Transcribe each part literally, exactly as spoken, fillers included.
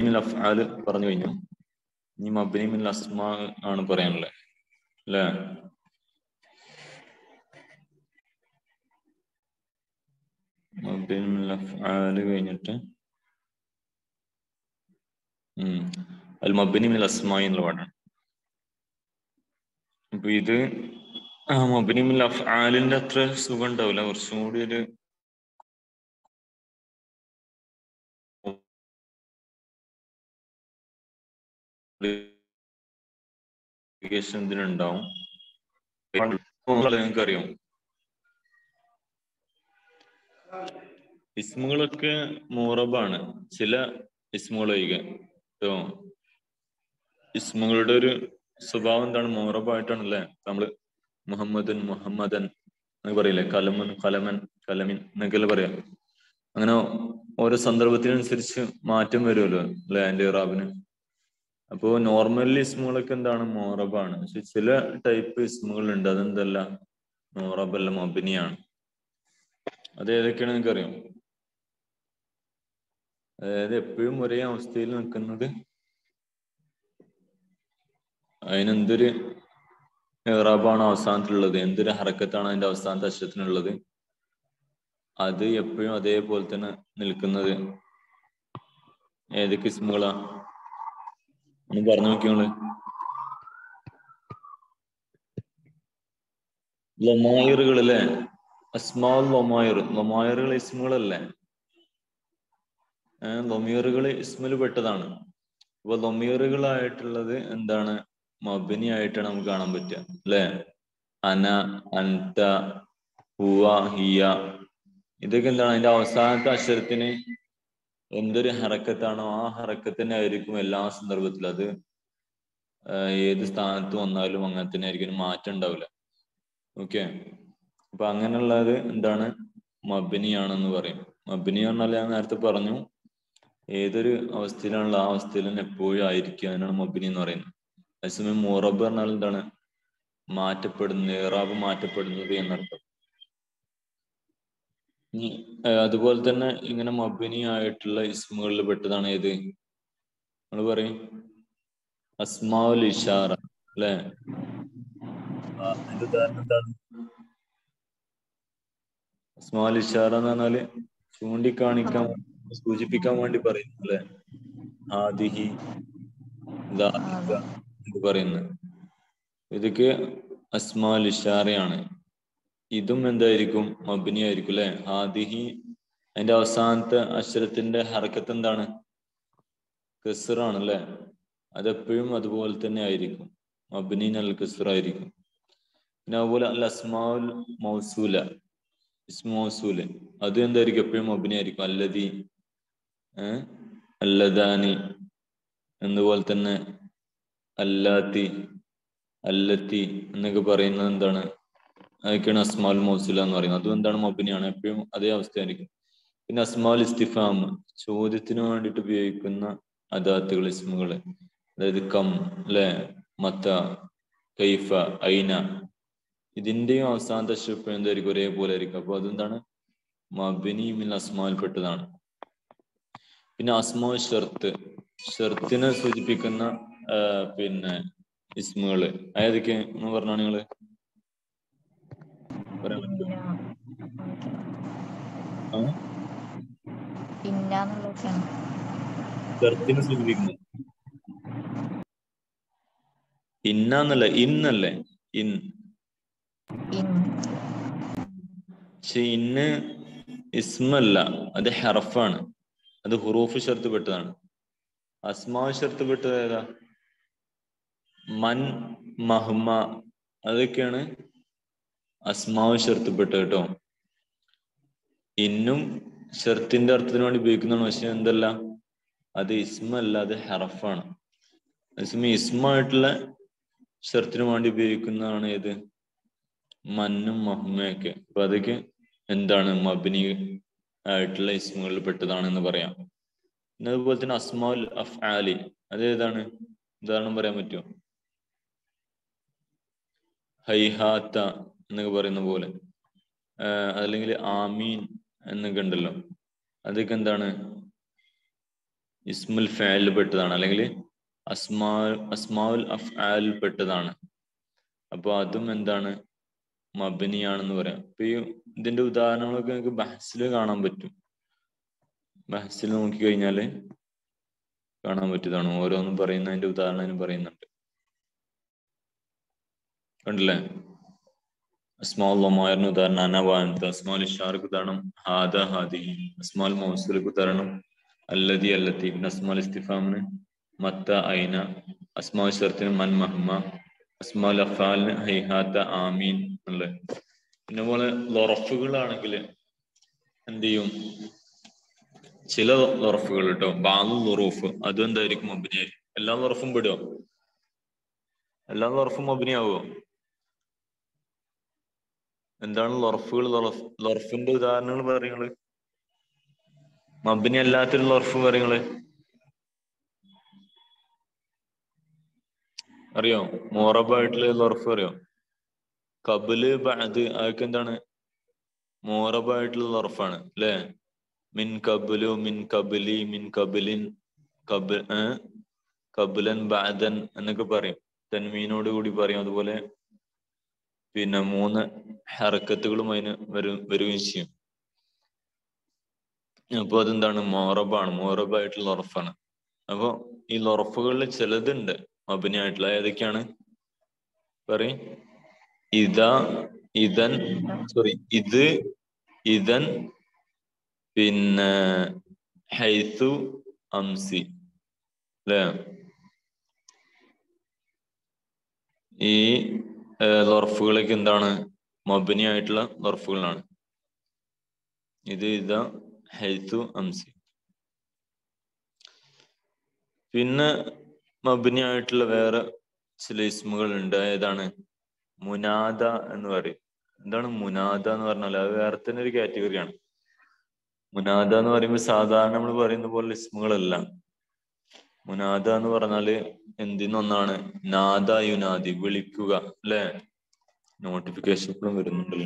മിനൽ അഫ്ആല് പറഞ്ഞു കഴിഞ്ഞു. ഇനി മബ്നി മിനൽ അസ്മാ ആണ് പറയാനുള്ളത് അല്ലേ? മബ്നി മിനൽ അഫ്ആല് കഴിഞ്ഞിട്ട് ഉം അൽ മബ്നി മിനൽ അസ്മാ എന്നുള്ള പാട്ടാണ്. അപ്പൊ ഇത് ആ മബ്നി മിനൽ അഫ്ആലിന്റെ അത്ര സുഖം ഉണ്ടാവില്ല, കുറച്ചും കൂടി ഒരു ഇതിനുണ്ടാവും. നിങ്ങൾക്കറിയാം ഇസ്മുകളൊക്കെ മുറബാണ്, ചില ഇസ്മുകൾ ഒഴികെ. ഇസ്മുകളുടെ ഒരു സ്വഭാവം എന്താണ്? മുറബായിട്ടാണല്ലേ. നമ്മള് മുഹമ്മദൻ മുഹമ്മദൻ എന്നൊക്കെ പറയില്ലേ, കലമൻ കലമൻ കലമിൻ എന്നൊക്കെയല്ലേ പറയാം. അങ്ങനെ ഓരോ സന്ദർഭത്തിനനുസരിച്ച് മാറ്റം വരുമല്ലോ അല്ലെ അതിന്റെ ഇറാബിന്. അപ്പോ നോർമലി ഇസ്മുകളൊക്കെ എന്താണ്? മുറബാണ്. പക്ഷെ ചില ടൈപ്പ് ഇസ്മുകൾ ഉണ്ട്, അതെന്തല്ല മുറബല്ല, മബ്നിയാണ്. അത് ഏതൊക്കെയാണ് നിങ്ങൾക്ക് അറിയാം? അതായത് എപ്പോഴും ഒരേ അവസ്ഥയിൽ നിൽക്കുന്നത്, അതിനെന്തൊരു ഇറാബാണ് അവസാനത്തിലുള്ളത്, എന്തൊരു ഹറക്കത്താണ് അതിന്റെ അവസാനത്തെ അക്ഷരത്തിനുള്ളത്, അത് എപ്പോഴും അതേപോലെ തന്നെ നിൽക്കുന്നത് ഏതൊക്കെ ഇസ്മുകളാ ഒന്ന് പറഞ്ഞു നോക്കിയോള്. ലൊമായറുകൾ അല്ലേ? അസ്മാൽ ലൊമായർ, ലൊമായറുകൾ ഇസ്മുകളല്ലേ? ഏഹ് ലൊമീറുകൾ ഇസ്മിൽ പെട്ടതാണ്. അപ്പൊ ലൊമീറുകളായിട്ടുള്ളത് എന്താണ്? മബ്നി ആയിട്ടാണ് നമുക്ക് കാണാൻ പറ്റുക അല്ലെ? അന, അൻത, ഹുവ, ഹിയ, ഇതൊക്കെ എന്താണ്? അതിന്റെ അവസാനത്തെ അക്ഷരത്തിന് എന്തൊരു ഹറക്കത്താണോ ആ ഹറക്കത്തന്നെ ആയിരിക്കും എല്ലാ സന്ദർഭത്തിലും. അത് ഏത് സ്ഥാനത്ത് വന്നാലും അങ്ങനെ തന്നെ ആയിരിക്കും, മാറ്റം ഉണ്ടാവില്ല. ഓക്കെ, അപ്പൊ അങ്ങനെയുള്ളത് എന്താണ്? മബ്നിയാണെന്ന് പറയും. മബ്നി പറഞ്ഞാൽ ഞാൻ നേരത്തെ പറഞ്ഞു, ഏതൊരു അവസ്ഥയിലാണല്ലോ ആ അവസ്ഥയിൽ തന്നെ എപ്പോഴും ആയിരിക്കും, അതിനാണ് മബ്നി എന്ന് പറയുന്നത്. അതേസമയം മുറബ് പറഞ്ഞാൽ എന്താണ്? മാറ്റപ്പെടുന്നത്, ഇറാബ് മാറ്റപ്പെടുന്നത് എന്നർത്ഥം. അതുപോലെ തന്നെ ഇങ്ങനെ മബ്നി ആയിട്ടുള്ള ഇസ്മുകളിൽ പെട്ടതാണ് ഏത്? നമ്മൾ പറയും അസ്മാഉൽ ഇഷാറ അല്ലെ? അതിന്റെ ഉദാഹരണം എന്താണ്? അസ്മാഉൽ ഇഷാറ എന്ന് പറഞ്ഞാല് ചൂണ്ടിക്കാണിക്കാൻ, സൂചിപ്പിക്കാൻ വേണ്ടി പറയുന്നു അല്ലെ? ഹാദിഹി, ദാലിക എന്ന് പറയുന്നത്, ഇതൊക്കെ അസ്മാഉൽ ഇഷാറയാണ്. ഇതും എന്തായിരിക്കും? മബ്നി ആയിരിക്കും അല്ലെ? ഹാദിഹി അതിന്റെ അവസാനത്തെ അക്ഷരത്തിന്റെ ഹറക്കത്ത് എന്താണ്? കസ്റാണ് അല്ലെ? അതെപ്പോഴും അതുപോലെ തന്നെ ആയിരിക്കും, മബ്നി അൽ കസ്റ ആയിരിക്കും. പിന്നെ അതുപോലെ അൽ അസ്മാഉൽ മൗസൂല, ഇസ്മു മൗസൂല്, അത് എന്തായിരിക്കും? എപ്പോഴും മബ്നി ആയിരിക്കും. അല്ലദി, ഏഹ് അല്ലദാനി, എന്നുപോലെ തന്നെ അല്ലാത്തി, അല്ലത്തി എന്നൊക്കെ പറയുന്നത് എന്താണ്? അതൊക്കെയാണ് അസ്മാഉൽ മൗസൂല എന്ന് പറയുന്നത്. അതും എന്താണ്? മബ്നിയാണ്, എപ്പോഴും അതേ അവസ്ഥയായിരിക്കും. പിന്നെ അസ്മാഉൽ ഇസ്തിഫാം, ചോദ്യത്തിന് വേണ്ടിയിട്ട് ഉപയോഗിക്കുന്ന അദാത്തുകൾ, ഇസ്മുകള്, അതായത് കം അല്ലെ, മത്ത, കൈഫ, ഐന, ഇതിന്റെയും അവസാനത്തെ അക്ഷരം എന്തായിരിക്കും? ഒരേപോലെ ആയിരിക്കും. അപ്പൊ അതെന്താണ്? മബ്നി മിനൽ അസ്മായിൽ പെട്ടതാണ്. പിന്നെ അസ്മാഉൽ ഷർത്ത്, ഷർത്തിനെ സൂചിപ്പിക്കുന്ന പിന്നെ ഇസ്മുകള് ഏതൊക്കെ എന്ന് പറഞ്ഞാണ് നിങ്ങള് പറയാൻ പറ്റുമോ? ഷർത്തിനെ സൂചിപ്പിക്കുന്നത് ഇന്നല്ല, ഇന്നല്ലേ? ഇൻ. പക്ഷെ ഇന്ന് ഇസ്മല്ല, അത് ഹർഫാണ്, അത് ഹുറൂഫ് ഷർത്ത് പെട്ടതാണ്. അസ്മാഉൽ ഷർത്ത് പെട്ടത് ഏതാ? മൻ, മഹ്മ, അതൊക്കെയാണ് അസ്മാഉൽ ഷർത്ത് പെട്ടത് കേട്ടോ. ഇന്നും ഷർത്തിന്റെ അർത്ഥത്തിന് വേണ്ടി ഉപയോഗിക്കുന്നതാണ്, പക്ഷെ എന്തല്ല, അത് ഇസ്മല്ല, അത് ഹർഫാണ്. അതേസമയം ഇസ്മായിട്ടുള്ള ഷർത്തിന് വേണ്ടി ഉപയോഗിക്കുന്നതാണ് ഏത്? മന്നും മഹ്മയൊക്കെ. അപ്പൊ അതൊക്കെ എന്താണ്? മബ്നി ആയിട്ടുള്ള ഇസ്മുകളിൽ പെട്ടതാണെന്ന് പറയാം. പിന്നെ അതുപോലെ തന്നെ അസ്മാഉൽ അഫ്ആലി, അതേതാണ്? ഉദാഹരണം പറയാൻ പറ്റുമോ? ഹൈഹാത്ത എന്നൊക്കെ പറയുന്ന പോലെ, അല്ലെങ്കിൽ ആമീൻ എന്നൊക്കെ ഉണ്ടല്ലോ, അതൊക്കെ എന്താണ്? ഇസ്മുൽ ഫാലിൽ പെട്ടതാണ്, അല്ലെങ്കിൽ അസ്മാ അസ്മാഉൽ അഫ്ആലിൽ പെട്ടതാണ്. അപ്പൊ അതും എന്താണ്, മബ്നിയാണെന്ന് പറയാം. അപ്പൊ ഈ ഇതിന്റെ ഉദാഹരണങ്ങളൊക്കെ നിങ്ങൾക്ക് ബഹ്സിൽ കാണാൻ പറ്റും. ബഹ്സിൽ നോക്കി കഴിഞ്ഞാല് കാണാൻ പറ്റിയതാണ്. ഓരോന്നും പറയുന്നതിന്റെ ഉദാഹരണം പറയുന്നുണ്ട്, കണ്ടില്ലേ? അസ്മാഉൽ ലമായറിന് ഉദാഹരണം അന വ അൻത, അസ്മാഉൽ ഇഷാറക്ക് ഉദാഹരണം ഹാദ ഹാദിഹി, അസ്മാഉൽ മൗസൂലിക്ക് ഉദാഹരണം അല്ലദി അല്ലത്തി, പിന്നെ അസ്മാഉൽ ഇസ്തിഫാമിന് മത്ത ഐന, അസ്മാഉൽ ശർത്തിന് മൻ മഹ്മ, അസ്മാഉൽ അഫ്ആലിന് ഹൈഹാത്ത ആമീൻ എന്നുള്ളത്. പിന്നെ പോലെ ലൊറഫുകളാണെങ്കിൽ എന്ത് ചെയ്യും, ചില ലൊറഫുകൾ കേട്ടോ, ബാദു ലൊറൂഫ് അതും എന്തായിരിക്കും, മബ്നിയായിരിക്കും. എല്ലാ ലൊറഫും പെടുമോ? എല്ലാ ലൊറഫും മബ്നിയാവോ? എന്താണ് ലൊറഫുകൾ? ലൊറഫിന്റെ ഉദാഹരണങ്ങൾ പറയുന്നത്, മബ്നി അല്ലാത്തൊരു ലൊറഫ് പറയുന്നത് അറിയോ? മോറബായിട്ടുള്ള ലൊറഫ് അറിയോ? കബില് ബഅദ് അതൊക്കെ എന്താണ്, മോറബായിട്ടുള്ള ലൊറഫാണ് അല്ലേ? മിൻ കബുലു, മിൻ കബിലി, മിൻ കബിലിൻ, കബ് കബുലൻ ബഅദൻ എന്നൊക്കെ പറയും, തൻവീനോട് കൂടി പറയും. അതുപോലെ പിന്നെ മൂന്ന് ഹറക്കത്തുകളും അതിന് വരും വരികയും ചെയ്യും. അപ്പൊ അതെന്താണ്, മോറബാണ്, മോറബായിട്ടുള്ള ലൊറഫാണ്. അപ്പൊ ഈ ലൊറഫുകളിൽ ചിലതുണ്ട് മബ്നി ആയിട്ടുള്ള. ഏതൊക്കെയാണ് പറയും? ഇതാ, ഇതൻ, സോറി ഇത്, ഇതൻ, പിന്നെ ഹൈസു, അംസി അല്ലേ? ഈ ലൊറഫുകളൊക്കെ എന്താണ്, മബ്നി ആയിട്ടുള്ള ലൊറഫുകളാണ്. ഇത്, ഇതാ, ഹൈസു, അംസി. പിന്നെ മബ്നി ആയിട്ടുള്ള വേറെ ചില ഇസ്മുകൾ ഉണ്ട്. ഏതാണ്? മുനാദ എന്ന് പറയും. എന്താണ് മുനാദ എന്ന് പറഞ്ഞാൽ? അത് വേറെ തന്നെ ഒരു കാറ്റഗറിയാണ്. മുനാദ എന്ന് പറയുമ്പോൾ സാധാരണ നമ്മൾ പറയുന്ന പോലെ ഇസ്മുകളല്ല. മുനാദ എന്ന് പറഞ്ഞാല് എന്തിനൊന്നാണ്, നാദ യുനാദി, വിളിക്കുക അല്ലെ? നോട്ടിഫിക്കേഷൻ ഇപ്പോഴും വരുന്നുണ്ടല്ലോ.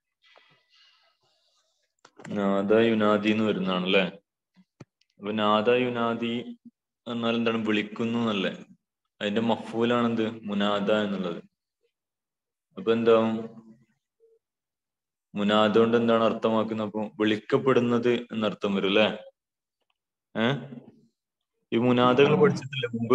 നാദ യുനാദി എന്ന് വരുന്നതാണ് അല്ലെ? അപ്പൊ നാദ യുനാദി എന്നാൽ എന്താണ്, വിളിക്കുന്നു എന്നല്ലേ? അതിന്റെ മഫ്ഊലാണെന്ത്, മുനാദ എന്നുള്ളത്. അപ്പൊ എന്താവും, മുനാദ കൊണ്ട് എന്താണ് അർത്ഥമാക്കുന്നത്? അപ്പൊ വിളിക്കപ്പെടുന്നത് എന്നർത്ഥം വരും അല്ലെ? ഏഹ് ഈ മുനാദകൾ പഠിച്ചിട്ടില്ലേ മുമ്പ്?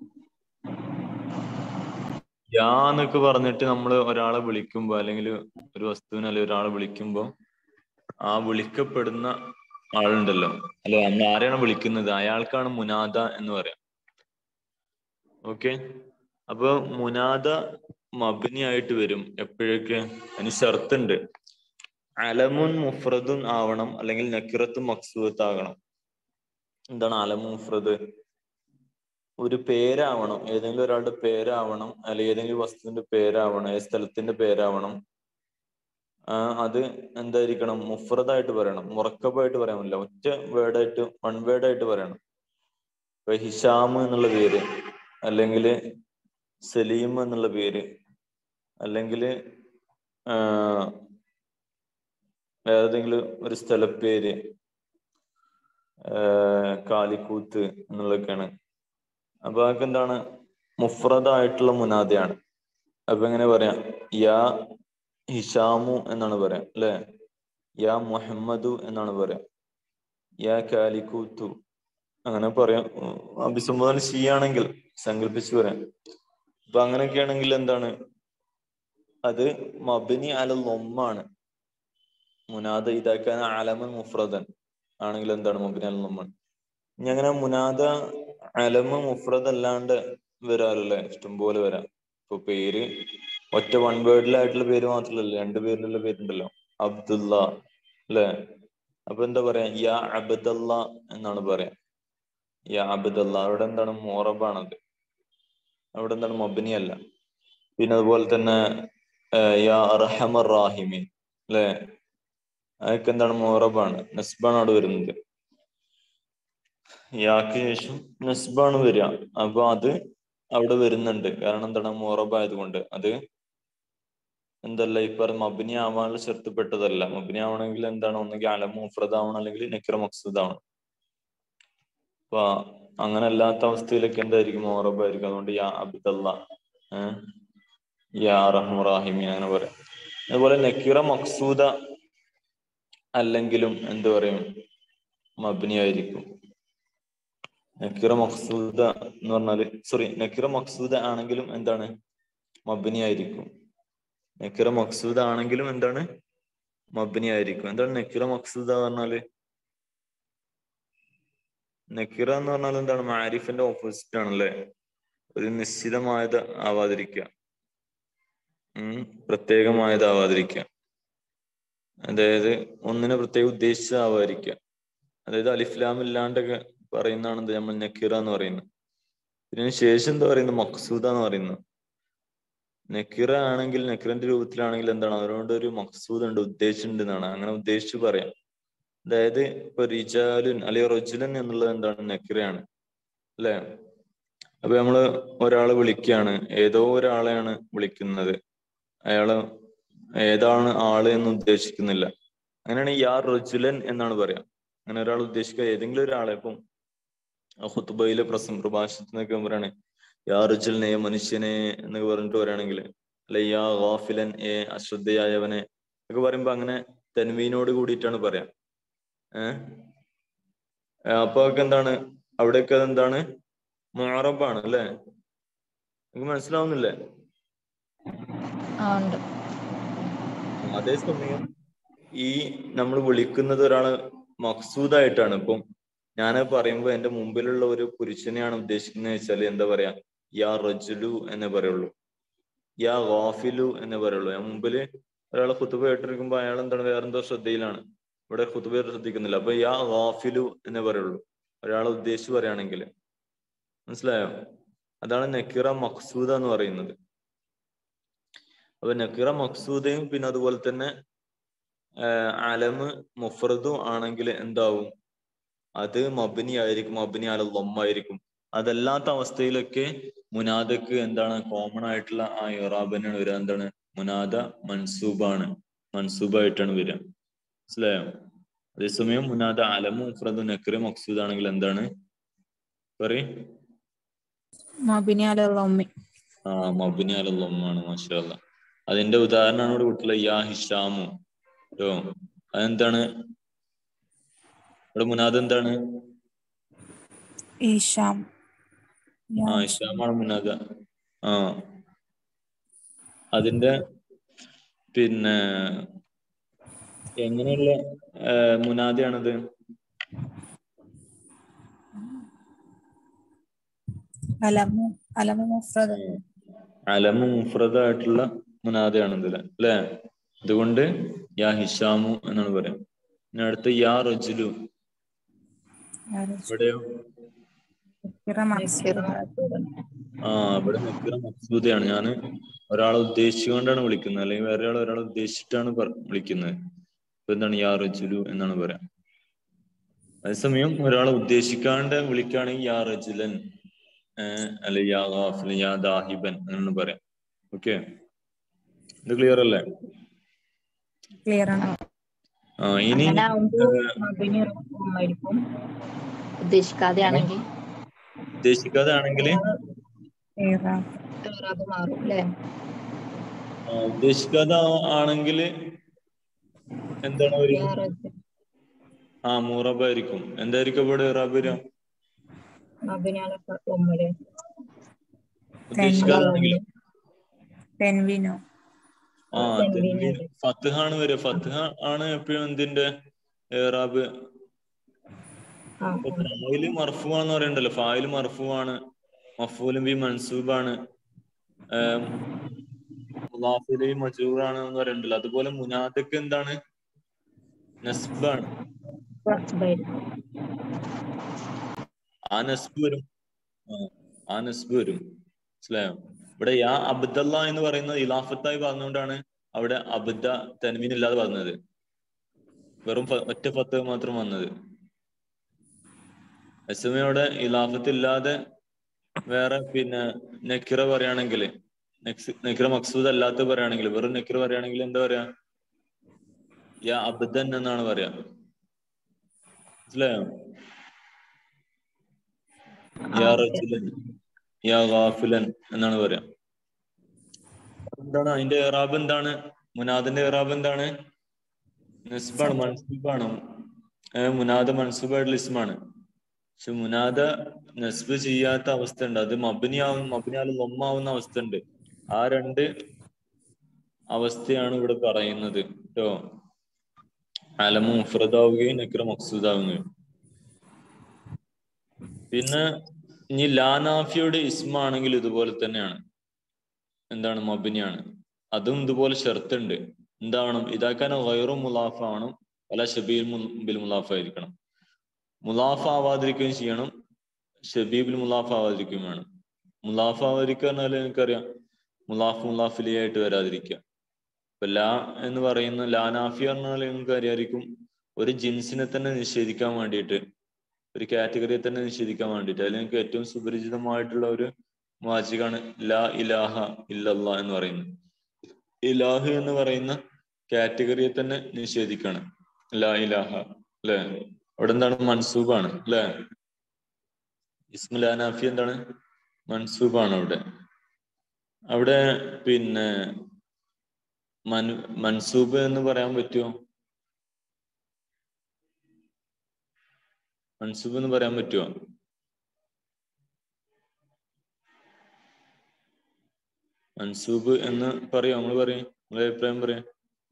യാ എന്നൊക്കെ പറഞ്ഞിട്ട് നമ്മൾ ഒരാളെ വിളിക്കുമ്പോ, അല്ലെങ്കിൽ ഒരു വസ്തുവിനെ അല്ലെങ്കിൽ ഒരാളെ വിളിക്കുമ്പോ ആ വിളിക്കപ്പെടുന്ന ആളുണ്ടല്ലോ അല്ലെ, നമ്മൾ ആരെയാണ് വിളിക്കുന്നത് അയാൾക്കാണ് മുനാദ എന്ന് പറയാം. ഓക്കെ. അപ്പൊ മുനാദ മബ്നി ആയിട്ട് വരും എപ്പോഴൊക്കെ? അതിന് ഷർത്തുണ്ട്. അലമുൻ മുഫ്രദുൻ ആവണം, അല്ലെങ്കിൽ നക്കിറത്തും മക്സൂത്ത് ആകണം. എന്താണ് അലമു മുഫ്രദ്? ഒരു പേരാവണം, ഏതെങ്കിലും ഒരാളുടെ പേരാവണം, അല്ലെങ്കിൽ ഏതെങ്കിലും വസ്തുവിന്റെ പേരാവണം, ഏത് സ്ഥലത്തിന്റെ പേരാവണം. ആ അത് എന്തായിരിക്കണം, മുഫ്രദായിട്ട് പറയണം, മുറക്കബായിട്ട് പറയാൻ പറ്റില്ല, ഒറ്റ വേർഡായിട്ട്, വൺ വേർഡായിട്ട് പറയണം. ഇപ്പൊ ഹിഷാം എന്നുള്ള പേര്, അല്ലെങ്കിൽ സലീം എന്നുള്ള പേര്, അല്ലെങ്കിൽ ഏതെങ്കിലും ഒരു സ്ഥലപ്പേര്, കാലിക്കൂത്ത് എന്നുള്ളതൊക്കെയാണ്. അപ്പൊ അതൊക്കെ എന്താണ്, മുഫ്രദായിട്ടുള്ള മുനാദയാണ്. അപ്പൊ എങ്ങനെ പറയാം? യാ ഹിഷാമു എന്നാണ് പറയാം അല്ലെ? യാ മുഹമ്മദു എന്നാണ് പറയാം. യാ കാലിക്കൂത്തു അങ്ങനെ പറയാം. അഭിസംബോധന ചെയ്യുകയാണെങ്കിൽ സങ്കല്പിച്ച് പറയാം. അപ്പൊ അങ്ങനെയൊക്കെ ആണെങ്കിൽ എന്താണ്, അത് മബ്നി അലൽ ലൊമ്മാണ്. മുനാദ ഇതാക്കാൻ അലമൻ മുഫ്രദൻ ആണെങ്കിൽ എന്താണ്, മബ്നി അലൽ ലൊമ്മാണ്. ഇനി അങ്ങനെ മുനാദ അലമ മുഫ്രദ് അല്ലാണ്ട് വരാറില്ലേ? ഇഷ്ടംപോലെ വരാം. ഇപ്പൊ പേര് ഒറ്റ വൺ വേർഡിലായിട്ടുള്ള പേര് മാത്രമല്ല, രണ്ട് പേരിലുള്ള പേരുണ്ടല്ലോ. അബ്ദുള്ള അല്ലെ? അപ്പൊ എന്താ പറയാ? യാ അബ്ദല്ല എന്നാണ് പറയാ. യാ അബ്ദല്ല. അവിടെ എന്താണ്, മോറബാണത്. അവിടെ എന്താണ്, മബ്നി അല്ല. പിന്നെ അതുപോലെ തന്നെ യാ അർഹമർ റാഹിമീൻ അല്ലെ? അതൊക്കെ എന്താണ്, മോറബാണ്, നസ്ബാണ് അവിടെ വരുന്നത്. യാക്ക് ശേഷം നസ്ബാണ് വരിക. അപ്പൊ അത് അവിടെ വരുന്നുണ്ട്. കാരണം എന്താണ്, മോറബായത് കൊണ്ട്. അത് എന്തല്ല, ഇപ്പൊ മബ്നി ആവാനുള്ള ഷർത്തിൽപ്പെട്ടതല്ല. മബ്നി ആവണമെങ്കിൽ എന്താണ്, ഒന്നെങ്കിൽ അലം മുഫ്രദ് ആവണം, അല്ലെങ്കിൽ നക്കിറ മഖ്സൂദ് ആവണം. അപ്പൊ അങ്ങനെ അല്ലാത്ത അവസ്ഥയിലൊക്കെ എന്തായിരിക്കും? മുഅറബായിരിക്കും. അതുകൊണ്ട് യാ അബ്ദല്ല, ഏഹ് യാ റഹ്മുറാഹിമി അങ്ങനെ പറയാം. അതുപോലെ നക്കിറ മഖ്സൂദ അല്ലെങ്കിലും എന്ത് പറയും? മബ്നി ആയിരിക്കും. നക്കിറ മഖ്സൂദ എന്ന് പറഞ്ഞാല്, സോറി, നക്കിറ മഖ്സൂദ ആണെങ്കിലും എന്താണ്? മബ്നി ആയിരിക്കും. നക്കിറ മഖ്സൂദ ആണെങ്കിലും എന്താണ്? മബ്നി ആയിരിക്കും. എന്താണ് നക്കിറ മഖ്സൂദ പറഞ്ഞാല്? നക്കിറ എന്ന് പറഞ്ഞാൽ എന്താണ്? മാരിഫിന്റെ ഓപ്പോസിറ്റ് ആണല്ലേ? ഒരു നിശ്ചിതമായത് ആവാതിരിക്കുക, ഉം പ്രത്യേകമായതാവാതിരിക്കുക, അതായത് ഒന്നിനെ പ്രത്യേകം ഉദ്ദേശിച്ചാവാതിരിക്കുക. അതായത് അലിഫ്ലാം ഇല്ലാണ്ടൊക്കെ പറയുന്നതാണ് എന്ത് നമ്മൾ നക്കിറ എന്ന് പറയുന്നത്. ഇതിന് ശേഷം എന്താ പറയുന്നത്? മഖ്സൂദ എന്ന് പറയുന്നത്. നക്കിറ ആണെങ്കിൽ, നക്കിറിന്റെ രൂപത്തിലാണെങ്കിൽ എന്താണ്? അതിനോട് ഒരു മഖ്സൂദ് ഉണ്ട്, ഉദ്ദേശിച്ചുണ്ട് എന്നാണ്. അങ്ങനെ ഉദ്ദേശിച്ച് പറയാം. അതായത് ഇപ്പൊ റിജാലുൻ അല്ലെങ്കിൽ റജുലൻ എന്നുള്ളത് എന്താണ്? നക്കിറയാണ് അല്ലെ? അപ്പൊ നമ്മള് ഒരാള് വിളിക്കുകയാണ്, ഏതോ ഒരാളെയാണ് വിളിക്കുന്നത്, അയാള് ഏതാണ് ആള് എന്ന് ഉദ്ദേശിക്കുന്നില്ല. അങ്ങനെയാണ് യാ റജുലൻ എന്നാണ് പറയാം. അങ്ങനെ ഒരാൾ ഉദ്ദേശിക്കുക ഏതെങ്കിലും ഒരാളെ. ഇപ്പം ഖുത്ബയിലെ പ്രസം പ്രഭാഷണത്തിനൊക്കെ പറയാണ് യാ റജുലിനെ, മനുഷ്യനെ എന്നൊക്കെ പറഞ്ഞിട്ട് പറയുകയാണെങ്കിൽ, അല്ലെ യാ ഗാഫിലൻ, ഏ അശ്രദ്ധയായവനെ ഒക്കെ പറയുമ്പോ അങ്ങനെ തൻവീനോട് കൂടിയിട്ടാണ് പറയാം. ഏഹ് അപ്പൊ ഒക്കെ എന്താണ്? അവിടെയൊക്കെ എന്താണ്? മുഅറബാണ് അല്ലെ? നിങ്ങൾക്ക് മനസ്സിലാവുന്നില്ലേ? അതേസമയം ഈ നമ്മൾ വിളിക്കുന്നത് ഒരാള് മഖ്സൂദായിട്ടാണ്. ഇപ്പം ഞാനത് പറയുമ്പോ എന്റെ മുമ്പിലുള്ള ഒരു പുരുഷനെയാണ് ഉദ്ദേശിക്കുന്നത് വെച്ചാൽ എന്താ പറയാ? യാ റജുലു എന്നേ പറയുള്ളൂ, യാ ഗാഫിലു എന്നേ പറയുള്ളൂ. ഞാൻ മുമ്പില് ഒരാളെ ഖുതുബ കേട്ടിരിക്കുമ്പോ അയാൾ എന്താണ്? വേറെന്തോ ശ്രദ്ധയിലാണ്, ഇവിടെ ഖുതുബ ശ്രദ്ധിക്കുന്നില്ല. അപ്പൊ യാ ഗാഫിലു എന്നേ പറയുള്ളൂ ഒരാളെ ഉദ്ദേശിച്ച് പറയുകയാണെങ്കിൽ. മനസ്സിലായോ? അതാണ് നക്കിറ മഖ്സൂദ എന്ന് പറയുന്നത്. അപ്പൊ നക്കിറ മഖ്സൂദയും പിന്നെ അതുപോലെ തന്നെ അലമ് മുഫ്രദും ആണെങ്കിൽ എന്താവും? അത് മബ്നി ആയിരിക്കും, മബ്നി അല ദമ്മായിരിക്കും. അതല്ലാത്ത അവസ്ഥയിലൊക്കെ മുനാദക്ക് എന്താണ്? കോമൺ ആയിട്ടുള്ള ആ ഇറാബ് തന്നെയാണ് വരിക. എന്താണ്? മുനാദ മൻസൂബാണ്, മൻസൂബായിട്ടാണ് വരിക. മനസ്സിലായോ? അതേസമയം മുനാദ അലമു മുഫ്രദും നക്കിറ മഖ്സൂദ് ആണെങ്കിൽ എന്താണ്? പറയ്. മബ്നി അല ദമ്മി. ആ, മബ്നി അല ദമ്മാണ്. മാഷാ അല്ലാഹ്. അതിന്റെ ഉദാഹരണമാണ് ഇവിടെ കൂട്ടുള്ള യാ ഹിഷാമു. കേട്ടോ, അതെന്താണ്? ഇവിടെ മുനാദ് എന്താണ്? ഈശാം. ആ, ഹിഷാമാണ് മുനാദ്. ആ, അതിന്റെ പിന്നെ എങ്ങനെയുള്ള മുനാദയാണത്? അലമു അലമു മുഫ്രദ്. അലമു മുഫ്രദായിട്ടുള്ള മുനാദയാണത് അല്ലെ? അതുകൊണ്ട് യാ ഹിഷാമു എന്നാണ് പറയാം. പിന്നെ അടുത്ത യാ റജുലു. ഇവിടെയോ? ആ, ഇവിടെ നക്കിറ മഖ്സൂദയാണ്. ഞാൻ ഒരാളെ ഉദ്ദേശിച്ചുകൊണ്ടാണ് വിളിക്കുന്നത്, അല്ലെങ്കിൽ വേറെ ആൾ ഒരാളെ ഉദ്ദേശിച്ചിട്ടാണ് വിളിക്കുന്നത്. ഇപ്പൊ എന്താണ്? യാ റജുലു എന്നാണ് പറയാം. അതേസമയം ഒരാളെ ഉദ്ദേശിക്കാണ്ട് വിളിക്കുകയാണെങ്കിൽ യാ റജുലൻ, അല്ലെ യാ ഗാഫിലൻ, യാ ദാഹിബൻ എന്നാണ് പറയാം. ഓക്കെ, ഇത് ക്ലിയർ അല്ലേ? ക്ലിയർ ആണ്. ആ, ഇനി ഉദ്ദേശിക്കാതെ ആണെങ്കിൽ ഉദ്ദേശിക്കാതെ ആണെങ്കിൽ മാറും അല്ലേ? ഉദ്ദേശിക്കാതെ ആണെങ്കിൽ എന്താണ് വരിക? ആ, മൂറബായിരിക്കും. എന്തായിരിക്കും ഇവിടെ ഇറാബ് വരിക? ഉദ്ദേശിക്കാതെ ആണെങ്കിലോ? തെൻവീനോ? ആ, തെൻവീൻ ഫത്ഹ ആണ് വരിക. ഫത്ഹ ആണ് എപ്പോഴും എന്തിന്റെ ഇറാബ്? ഫായില് മർഫൂആന്ന് പറയണ്ടല്ലോ. ഫായില് മർഫൂആണ്, മഫ്ഊലും ബി മൻസൂബാണ്, മുളാഫ് ഇലൈഹി മജ്റൂറാണ് എന്ന് പറയണ്ടല്ലോ. അതുപോലെ മുനാദക്ക് എന്താണ്? നസ്ബാണ്. ആ നസ്ബ് വരും. ആ നസ്ബ് വരും. മനസ്സിലായോ? ഇവിടെ യാ അബ്ദല്ല എന്ന് പറയുന്നത് ഇലാഫത്തായി പറഞ്ഞുകൊണ്ടാണ് അവിടെ അബ്ദ തൻവീൻ ഇല്ലാതെ പറഞ്ഞത്. വെറും ഒറ്റ ഫത്ത് മാത്രം വന്നത്. അതേസമയം അവിടെ ഇലാഫത്ത് ഇല്ലാതെ വേറെ പിന്നെ നക്കിറ പറയുകയാണെങ്കിൽ, നക്കിറ മഖ്സൂദ് അല്ലാത്ത പറയുകയാണെങ്കിൽ, വെറും നക്കിറ പറയുകയാണെങ്കിൽ എന്താ പറയാ? യാ അബ്ദൻ എന്നാണ് പറയാ. മനസ്സിലായോ? യാ റജുലൻ, യാ ഗാഫിലൻ എന്നാണ് പറയാം. എന്താണ് അതിന്റെ ഇറാബ്? എന്താണ് മുനാദിന്റെ ഇറാബ്? എന്താണ്? നസ്ബാണ്, മൻസൂബാണ്. മുനാദ മൻസൂബായിട്ടുള്ള ഇസ്മാണ്. പക്ഷെ മുനാദ നസ്ബ് ചെയ്യാത്ത അവസ്ഥ ഉണ്ട്. അത് മബ്നി ആവും, മബ്നി ആൽ ലൊമ്മാവുന്ന അവസ്ഥ ഉണ്ട്. ആ രണ്ട് അവസ്ഥയാണ് ഇവിടെ പറയുന്നത് കേട്ടോ. അലമു മുഫ്രദാവുകയും നക്ര മഖ്സൂദാവുകയും. പിന്നെ ഇനി ലാനാഫിയുടെ ഇസ്മാണെങ്കിൽ ഇതുപോലെ തന്നെയാണ്. എന്താണ്? മബ്നിയാണ്. അതും ഇതുപോലെ ഷർത്തുണ്ട്. എന്താവണം? ഇതാക്കാൻ ഗൈറു മുലാഫ് ആവണം, അല്ല ഷബീൽ ബിൽ മുലാഫ് ആയിരിക്കണം. മുലാഫ് ആവാതിരിക്കുകയും ചെയ്യണം, ഷബീബിൽ മുലാഫ് ആവാതിരിക്കുകയും വേണം. മുലാഫ് ആവാതിരിക്കുക പറഞ്ഞാൽ എനിക്കറിയാം മുലാഫ് മുലാഫിലി ആയിട്ട് വരാതിരിക്കുക. ഇപ്പൊ ലാ എന്ന് പറയുന്ന ലാനാഫി പറഞ്ഞാൽ നിങ്ങൾക്ക് അറിയായിരിക്കും, ഒരു ജിൻസിനെ തന്നെ നിഷേധിക്കാൻ വേണ്ടിയിട്ട്, ഒരു കാറ്റഗറിയെ തന്നെ നിഷേധിക്കാൻ വേണ്ടിയിട്ട്. അതിൽ നിങ്ങൾക്ക് ഏറ്റവും സുപരിചിതമായിട്ടുള്ള ഒരു വാചികാണ് ലാ ഇലാഹ ഇല്ലല്ലാ എന്ന് പറയുന്നത്. ഇലാഹ് എന്ന് പറയുന്ന കാറ്റഗറിയെ തന്നെ നിഷേധിക്കാണ് ലാ ഇലാഹ, അല്ലെ? അവിടെ എന്താണ്? മൻസൂബാണ്, അല്ലെ? ഇസ്മു ലാനാഫി എന്താണ്? മൻസൂബാണ്. അവിടെ അവിടെ പിന്നെ മൻ മൻസൂബ് എന്ന് പറയാൻ പറ്റുമോ? മൻസൂബ് എന്ന് പറയാൻ പറ്റുമോ? മൻസൂബ് എന്ന് പറയോ? നമ്മള് പറയും, നമ്മളെ അഭിപ്രായം പറയാം.